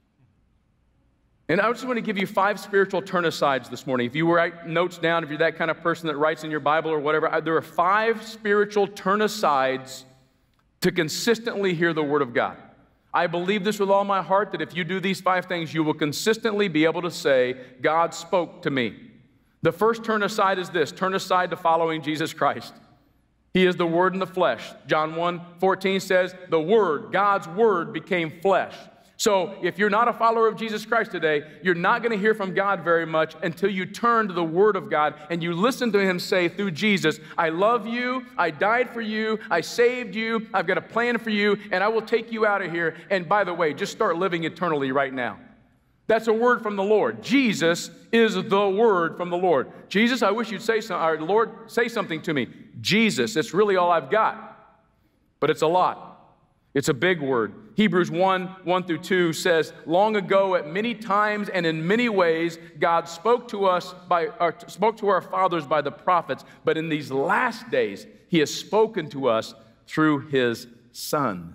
[SPEAKER 8] And I just want to give you 5 spiritual turn-asides this morning. If you write notes down, if you're that kind of person that writes in your Bible or whatever, there are 5 spiritual turn-asides to consistently hear the word of God. I believe this with all my heart, that if you do these 5 things, you will consistently be able to say, God spoke to me. The first turn aside is this: turn aside to following Jesus Christ. He is the Word in the flesh. John 1:14 says, the Word, God's Word became flesh. So if you're not a follower of Jesus Christ today, you're not going to hear from God very much until you turn to the Word of God and you listen to him say through Jesus, I love you, I died for you, I saved you, I've got a plan for you, and I will take you out of here. And by the way, just start living eternally right now. That's a word from the Lord. Jesus is the word from the Lord. Jesus, I wish you'd say something, or Lord, say something to me. Jesus, it's really all I've got, but it's a lot. It's a big word. Hebrews 1:1-2 says, long ago at many times and in many ways, God spoke to our fathers by the prophets, but in these last days, he has spoken to us through his Son.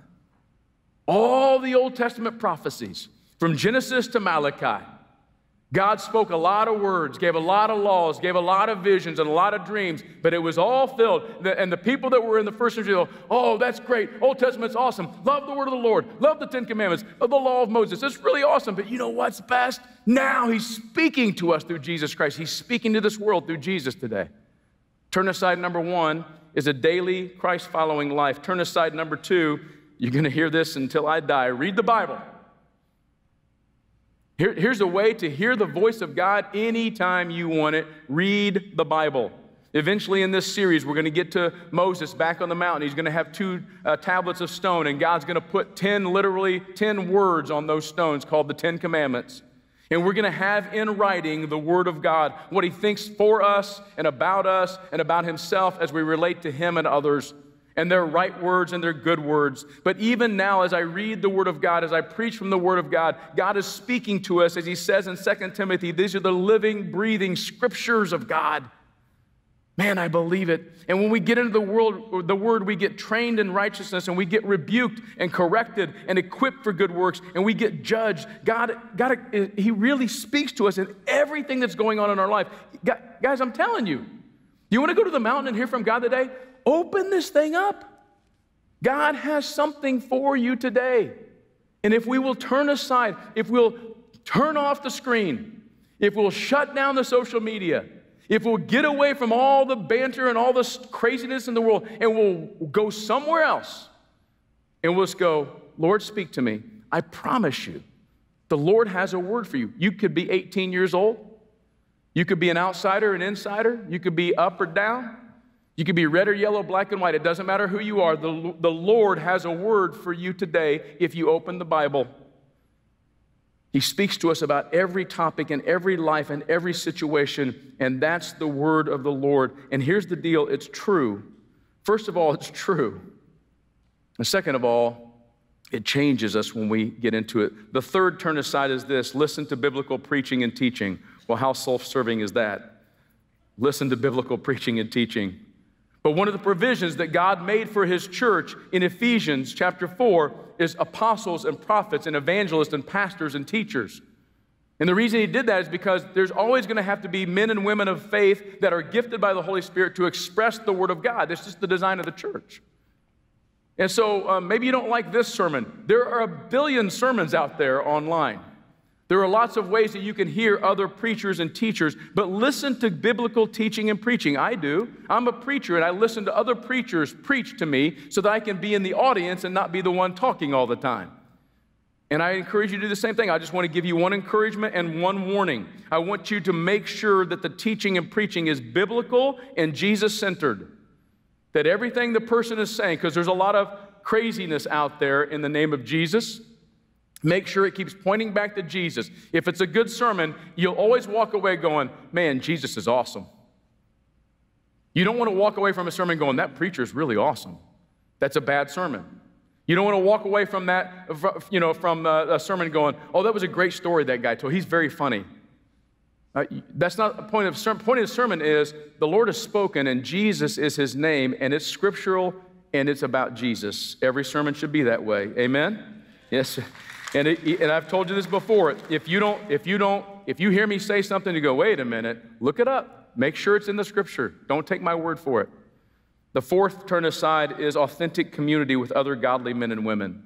[SPEAKER 8] All the Old Testament prophecies, from Genesis to Malachi, God spoke a lot of words, gave a lot of laws, gave a lot of visions and a lot of dreams, but it was all filled. And the people that were in the first century, oh, that's great. Old Testament's awesome. Love the word of the Lord. Love the 10 Commandments. Love the law of Moses. It's really awesome. But you know what's best? Now he's speaking to us through Jesus Christ. He's speaking to this world through Jesus today. Turn aside number 1 is a daily Christ-following life. Turn aside number 2, you're going to hear this until I die. Read the Bible. Here's a way to hear the voice of God anytime you want it. Read the Bible. Eventually in this series, we're going to get to Moses back on the mountain. He's going to have 2 tablets of stone, and God's going to put 10 words on those stones called the 10 Commandments. And we're going to have in writing the Word of God, what he thinks for us and about himself as we relate to him and others. And they're right words and they're good words. But even now, as I read the Word of God, as I preach from the Word of God, God is speaking to us, as he says in 2 Timothy, these are the living, breathing scriptures of God. Man, I believe it. And when we get into the Word, we get trained in righteousness, and we get rebuked and corrected and equipped for good works, and we get judged. God, he really speaks to us in everything that's going on in our life. Guys, I'm telling you, you want to go to the mountain and hear from God today? Open this thing up. God has something for you today. And if we will turn aside, if we'll turn off the screen, if we'll shut down the social media, if we'll get away from all the banter and all the craziness in the world, and we'll go somewhere else, and we'll just go, Lord, speak to me. I promise you, the Lord has a word for you. You could be 18 years old. You could be an outsider, an insider. You could be up or down. You could be red or yellow, black and white. It doesn't matter who you are. The Lord has a word for you today if you open the Bible. He speaks to us about every topic and every life and every situation, and that's the word of the Lord. And here's the deal. It's true. First of all, it's true. And second of all, it changes us when we get into it. The third turn aside is this: listen to biblical preaching and teaching. Well, how self-serving is that? Listen to biblical preaching and teaching. But one of the provisions that God made for his church in Ephesians chapter 4 is apostles and prophets and evangelists and pastors and teachers. And the reason he did that is because there's always going to have to be men and women of faith that are gifted by the Holy Spirit to express the Word of God. That's just the design of the church. And so maybe you don't like this sermon. There are a billion sermons out there online. There are lots of ways that you can hear other preachers and teachers, but listen to biblical teaching and preaching. I do. I'm a preacher, and I listen to other preachers preach to me so that I can be in the audience and not be the one talking all the time. And I encourage you to do the same thing. I just want to give you one encouragement and one warning. I want you to make sure that the teaching and preaching is biblical and Jesus-centered. That everything the person is saying, because there's a lot of craziness out there in the name of Jesus, make sure it keeps pointing back to Jesus. If it's a good sermon, you'll always walk away going, man, Jesus is awesome. You don't want to walk away from a sermon going, that preacher is really awesome. That's a bad sermon. You don't want to walk away from that, from a sermon going, oh, that was a great story that guy told. He's very funny. That's not the point of the sermon. The point of the sermon is the Lord has spoken and Jesus is his name, and it's scriptural and it's about Jesus. Every sermon should be that way. Amen? Yes. And I've told you this before. If you hear me say something, you go, wait a minute, look it up. Make sure it's in the scripture. Don't take my word for it. The fourth turn aside is authentic community with other godly men and women.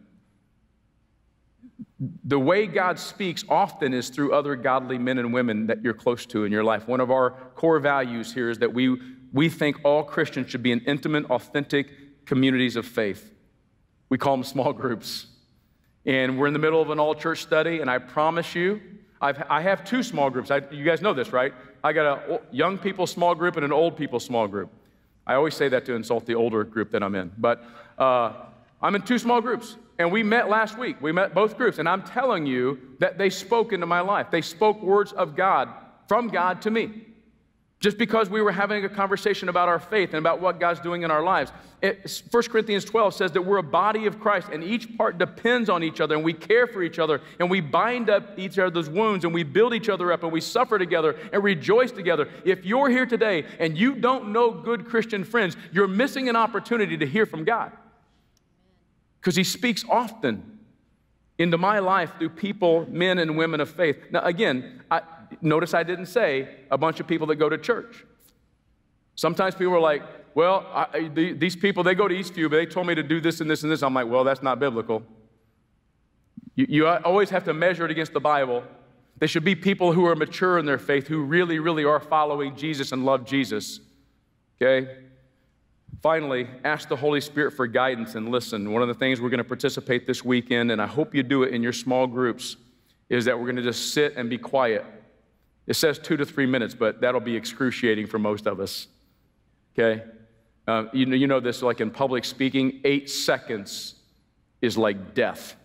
[SPEAKER 8] The way God speaks often is through other godly men and women that you're close to in your life. One of our core values here is that we think all Christians should be in intimate, authentic communities of faith. We call them small groups. And we're in the middle of an all-church study, and I promise you, I have two small groups. You guys know this, right? I got a young people small group and an old people small group. I always say that to insult the older group that I'm in. But I'm in two small groups, and we met last week. We met both groups, and I'm telling you that they spoke into my life. They spoke words of God, from God to me. Just because we were having a conversation about our faith and about what God's doing in our lives. 1 Corinthians 12 says that we're a body of Christ, and each part depends on each other, and we care for each other, and we bind up each other's wounds, and we build each other up, and we suffer together and rejoice together. If you're here today and you don't know good Christian friends, you're missing an opportunity to hear from God. Because he speaks often into my life through people, men and women of faith. Now, again, notice I didn't say a bunch of people that go to church. Sometimes people are like, well, these people, they go to Eastview, but they told me to do this and this and this. I'm like, well, that's not biblical. You always have to measure it against the Bible. They should be people who are mature in their faith, who really, really are following Jesus and love Jesus. Okay? Finally, ask the Holy Spirit for guidance and listen. One of the things we're going to participate this weekend, and I hope you do it in your small groups, is that we're going to just sit and be quiet. It says 2 to 3 minutes, but that'll be excruciating for most of us, okay? You know this, like in public speaking, 8 seconds is like death.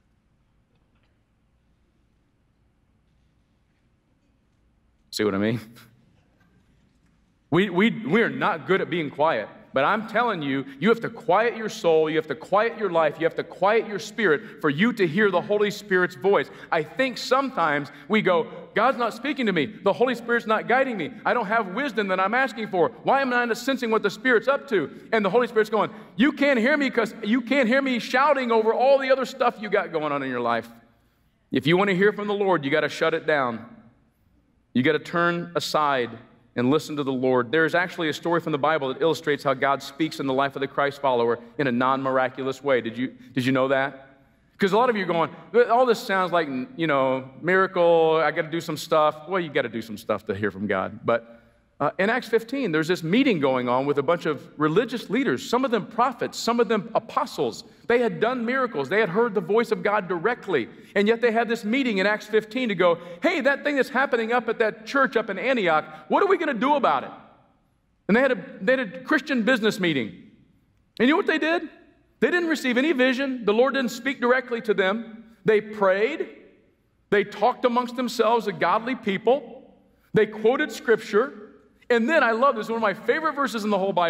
[SPEAKER 8] See what I mean? We are not good at being quiet. But I'm telling you, you have to quiet your soul, you have to quiet your life, you have to quiet your spirit for you to hear the Holy Spirit's voice. I think sometimes we go, God's not speaking to me. The Holy Spirit's not guiding me. I don't have wisdom that I'm asking for. Why am I not sensing what the Spirit's up to? And the Holy Spirit's going, you can't hear me because you can't hear me shouting over all the other stuff you got going on in your life. If you want to hear from the Lord, you got to shut it down. You got to turn aside and listen to the Lord. There's actually a story from the Bible that illustrates how God speaks in the life of the Christ follower in a non-miraculous way. Did you know that? Because a lot of you are going, all this sounds like, miracle, I got to do some stuff. Well, you got to do some stuff to hear from God. But in Acts 15, there's this meeting going on with a bunch of religious leaders, some of them prophets, some of them apostles. They had done miracles. They had heard the voice of God directly. And yet they had this meeting in Acts 15 to go, hey, that thing that's happening up at that church up in Antioch, what are we going to do about it? And they had a Christian business meeting. And you know what they did? They didn't receive any vision. The Lord didn't speak directly to them. They prayed. They talked amongst themselves, a godly people. They quoted scripture. And then, I love this, one of my favorite verses in the whole Bible.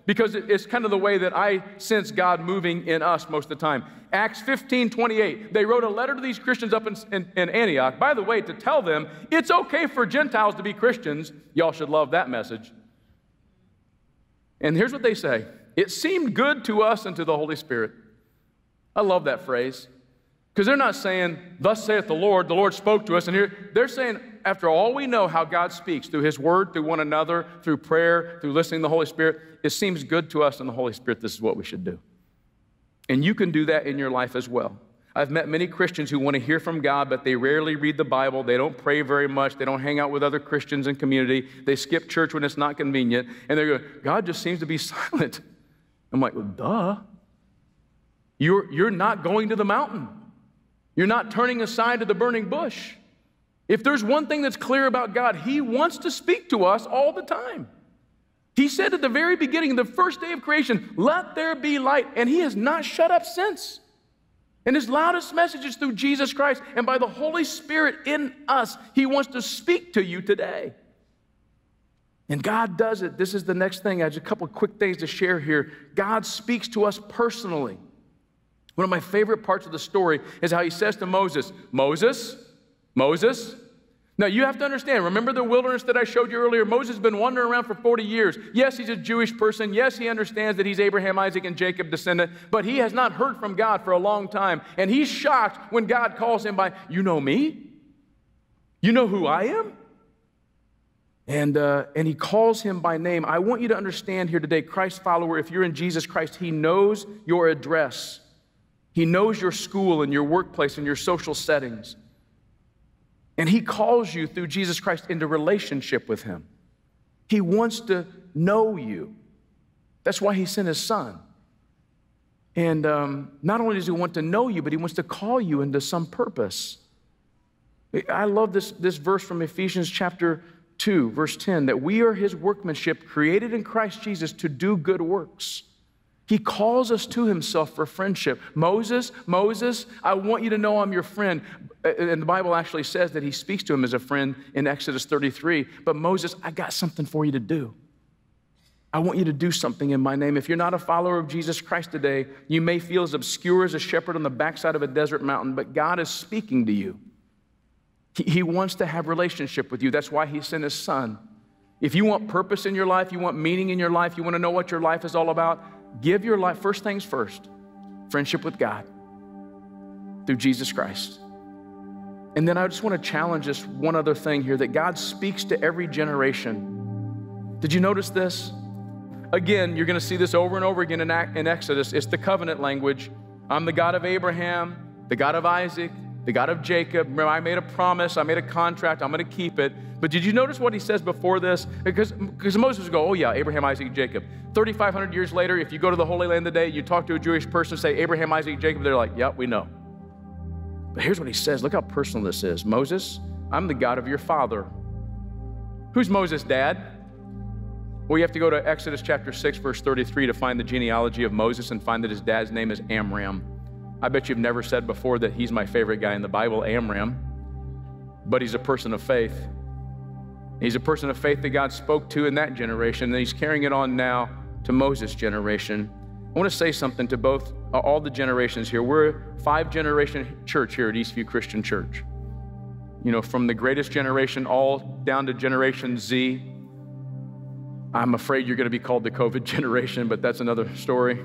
[SPEAKER 8] because it's kind of the way that I sense God moving in us most of the time. Acts 15:28, they wrote a letter to these Christians up in Antioch, by the way, to tell them it's okay for Gentiles to be Christians. Y'all should love that message. And here's what they say. It seemed good to us and to the Holy Spirit. I love that phrase. Because they're not saying, thus saith the Lord spoke to us. And here, they're saying, after all we know how God speaks, through his word, through one another, through prayer, through listening to the Holy Spirit, it seems good to us and the Holy Spirit, this is what we should do. And you can do that in your life as well. I've met many Christians who want to hear from God, but they rarely read the Bible. They don't pray very much. They don't hang out with other Christians in community. They skip church when it's not convenient. And they're going, God just seems to be silent. I'm like, well, duh. You're not going to the mountain. You're not turning aside to the burning bush. If there's one thing that's clear about God, he wants to speak to us all the time. He said at the very beginning, the first day of creation, let there be light. And he has not shut up since. And his loudest message is through Jesus Christ. And by the Holy Spirit in us, he wants to speak to you today. And God does it. This is the next thing. I have a couple of quick things to share here. God speaks to us personally. One of my favorite parts of the story is how he says to Moses, Moses. Now you have to understand, remember the wilderness that I showed you earlier? Moses has been wandering around for 40 years. Yes, he's a Jewish person. Yes, he understands that he's Abraham, Isaac, and Jacob descendant, but he has not heard from God for a long time. And he's shocked when God calls him by, you know me? You know who I am? And he calls him by name. I want you to understand here today, Christ follower, if you're in Jesus Christ, he knows your address. He knows your school and your workplace and your social settings. And he calls you through Jesus Christ into relationship with him. He wants to know you. That's why he sent his son. And not only does he want to know you, but he wants to call you into some purpose. I love this verse from Ephesians chapter 2, verse 10, that we are his workmanship created in Christ Jesus to do good works. He calls us to himself for friendship. Moses, I want you to know I'm your friend. And the Bible actually says that he speaks to him as a friend in Exodus 33. But Moses, I got something for you to do. I want you to do something in my name. If you're not a follower of Jesus Christ today, you may feel as obscure as a shepherd on the backside of a desert mountain, but God is speaking to you. He wants to have relationship with you. That's why he sent his son. If you want purpose in your life, you want meaning in your life, you want to know what your life is all about, give your life, first things first, friendship with God through Jesus Christ. And then I just want to challenge this one other thing here, that God speaks to every generation. Did you notice this? Again, you're going to see this over and over again in Exodus. It's the covenant language. I'm the God of Abraham, the God of Isaac, the God of Jacob. Remember, I made a promise, I made a contract, I'm going to keep it. But did you notice what he says before this? Because Moses would go, oh yeah, Abraham, Isaac, Jacob. 3,500 years later, if you go to the Holy Land today, you talk to a Jewish person, say Abraham, Isaac, Jacob, they're like, yeah, we know. But here's what he says. Look how personal this is. Moses, I'm the God of your father. Who's Moses' dad? Well, you have to go to Exodus chapter 6, verse 33 to find the genealogy of Moses and find that his dad's name is Amram. I bet you've never said before that he's my favorite guy in the Bible, Amram, but he's a person of faith. He's a person of faith that God spoke to in that generation, and he's carrying it on now to Moses' generation. I want to say something to both, all the generations here. We're a 5-generation church here at Eastview Christian Church. You know, from the greatest generation all down to Generation Z. I'm afraid you're going to be called the COVID generation, but that's another story.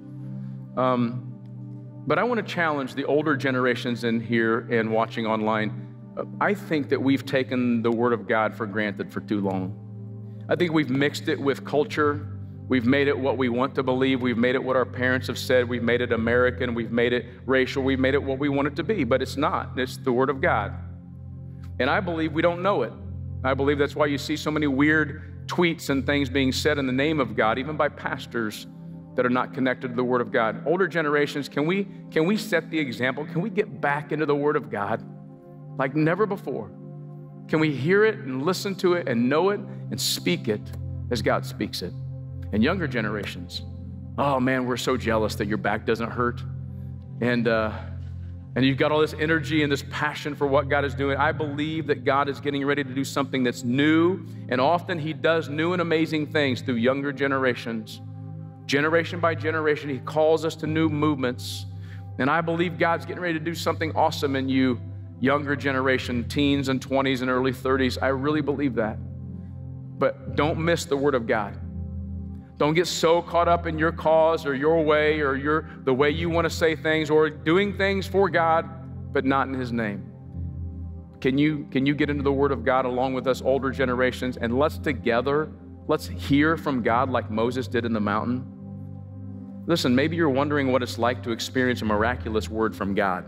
[SPEAKER 8] But I want to challenge the older generations in here and watching online. I think that we've taken the Word of God for granted for too long. I think we've mixed it with culture. We've made it what we want to believe. We've made it what our parents have said. We've made it American. We've made it racial. We've made it what we want it to be, but it's not. It's the Word of God. And I believe we don't know it. I believe that's why you see so many weird tweets and things being said in the name of God, even by pastors that are not connected to the Word of God. Older generations, can we set the example? Can we get back into the Word of God like never before? Can we hear it and listen to it and know it and speak it as God speaks it? And younger generations, oh man, we're so jealous that your back doesn't hurt. And you've got all this energy and this passion for what God is doing. I believe that God is getting ready to do something that's new, and often he does new and amazing things through younger generations Generation by generation, he calls us to new movements. And I believe God's getting ready to do something awesome in you, younger generation, teens and 20s and early 30s. I really believe that. But don't miss the word of God. Don't get so caught up in your cause or your way or the way you want to say things or doing things for God, but not in his name. Can you get into the word of God along with us older generations, and let's hear from God like Moses did in the mountain? Listen, maybe you're wondering what it's like to experience a miraculous word from God.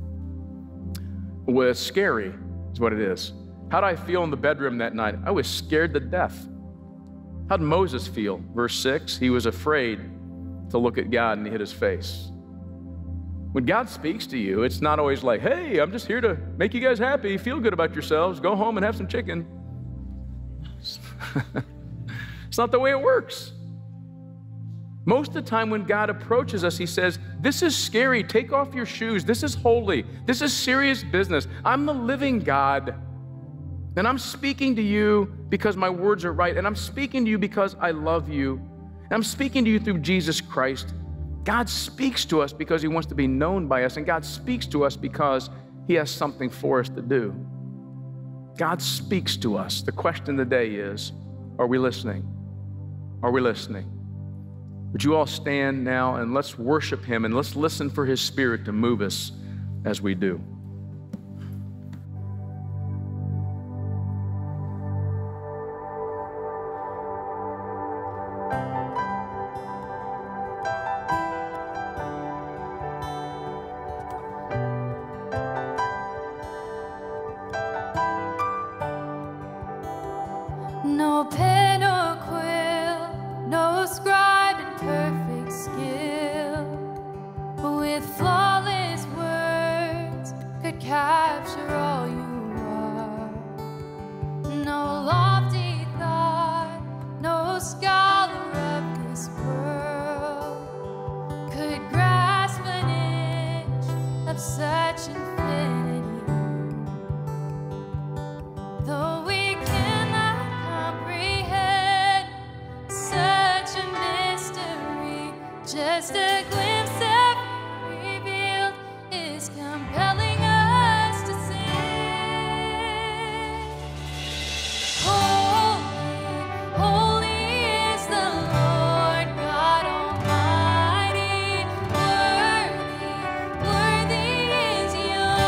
[SPEAKER 8] Well, it's scary is what it is. How did I feel in the bedroom that night? I was scared to death. How did Moses feel? Verse 6, he was afraid to look at God and he hid his face. When God speaks to you, it's not always like, hey, I'm just here to make you guys happy, feel good about yourselves, go home and have some chicken. It's not the way it works. Most of the time when God approaches us, he says, this is scary, take off your shoes, this is holy, this is serious business. I'm the living God, and I'm speaking to you because my words are right, and I'm speaking to you because I love you, and I'm speaking to you through Jesus Christ. God speaks to us because he wants to be known by us, and God speaks to us because he has something for us to do. God speaks to us. The question today is, are we listening? Are we listening? Would you all stand now and let's worship him and let's listen for his Spirit to move us as we do.
[SPEAKER 3] No pen or quill, no scribe in perfect skill, with flawless words could capture all you are. No lofty thought, no scholar of this world could grasp an inch of such infinity. Though we cannot comprehend such a mystery, just a glimpse of it revealed is compelling us to sing. Holy, holy is the Lord God Almighty. Worthy, worthy is your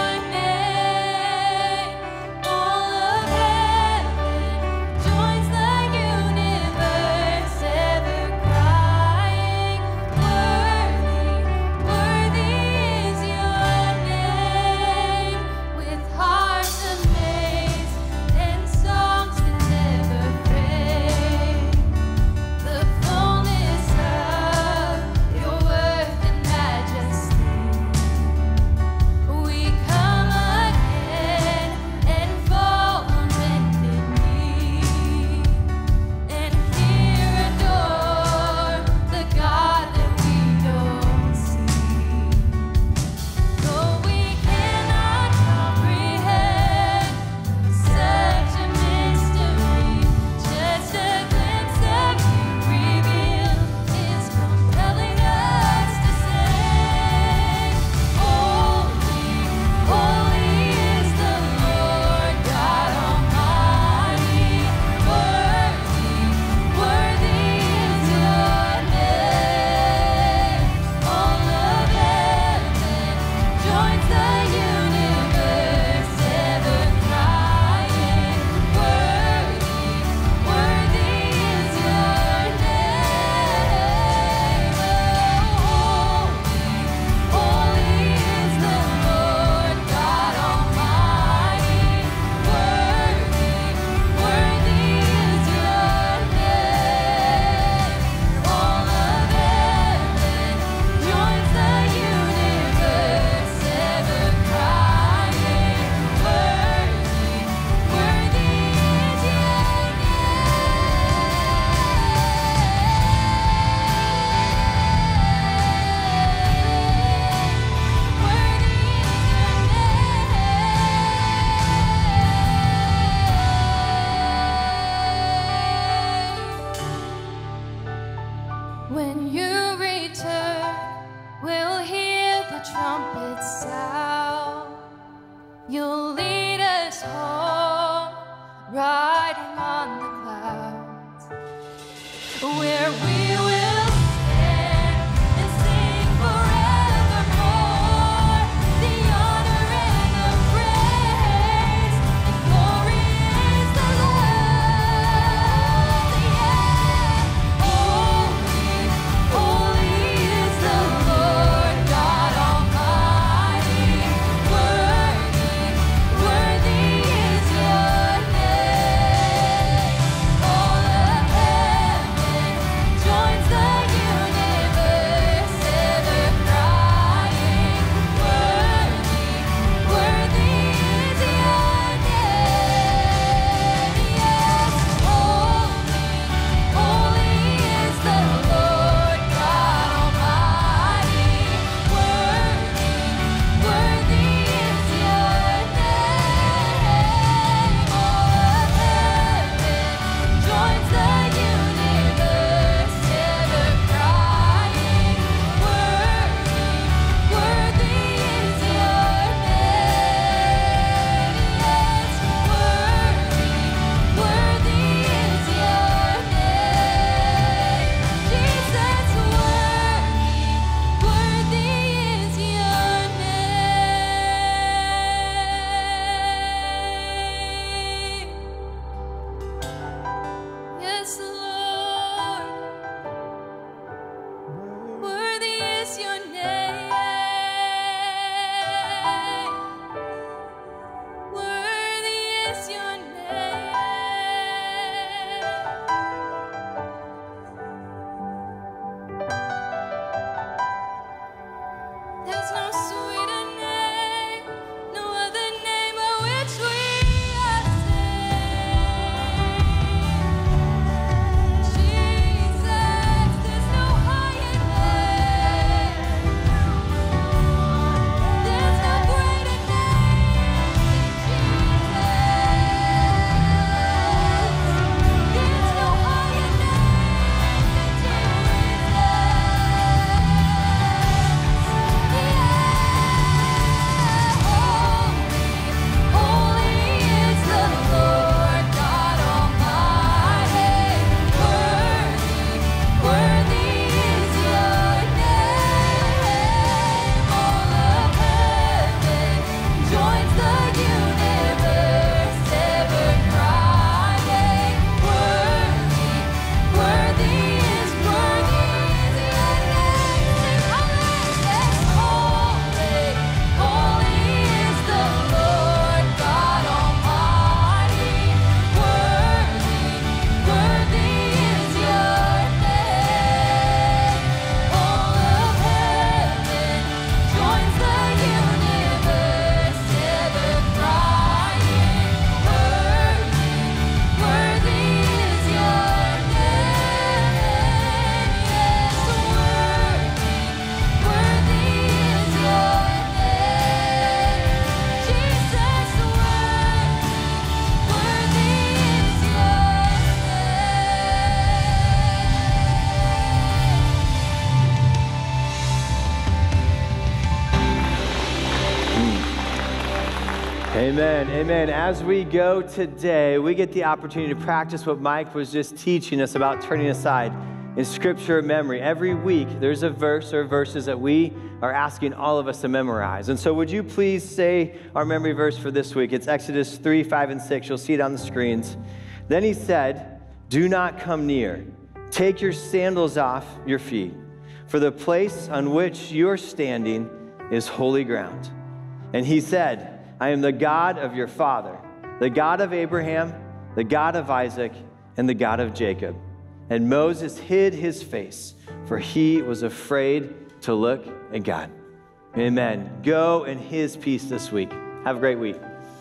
[SPEAKER 6] Amen. Amen. As we go today, we get the opportunity to practice what Mike was just teaching us about turning aside in scripture memory. Every week, there's a verse or verses that we are asking all of us to memorize. And so would you please say our memory verse for this week? It's Exodus 3, 5, and 6. You'll see it on the screens. Then he said, "Do not come near. Take your sandals off your feet, for the place on which you are standing is holy ground." And he said, "I am the God of your father, the God of Abraham, the God of Isaac, and the God of Jacob." And Moses hid his face, for he was afraid to look at God. Amen. Go in his peace this week. Have a great week.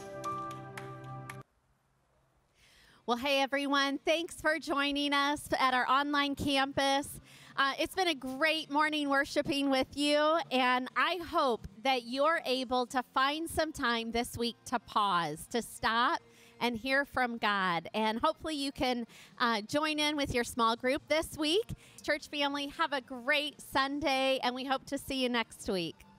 [SPEAKER 1] Well, hey, everyone. Thanks for joining us at our online campus. It's been a great morning worshiping with you, and I hope that you're able to find some time this week to pause, to stop, and hear from God. And hopefully you can join in with your small group this week. Church family, have a great Sunday, and we hope to see you next week.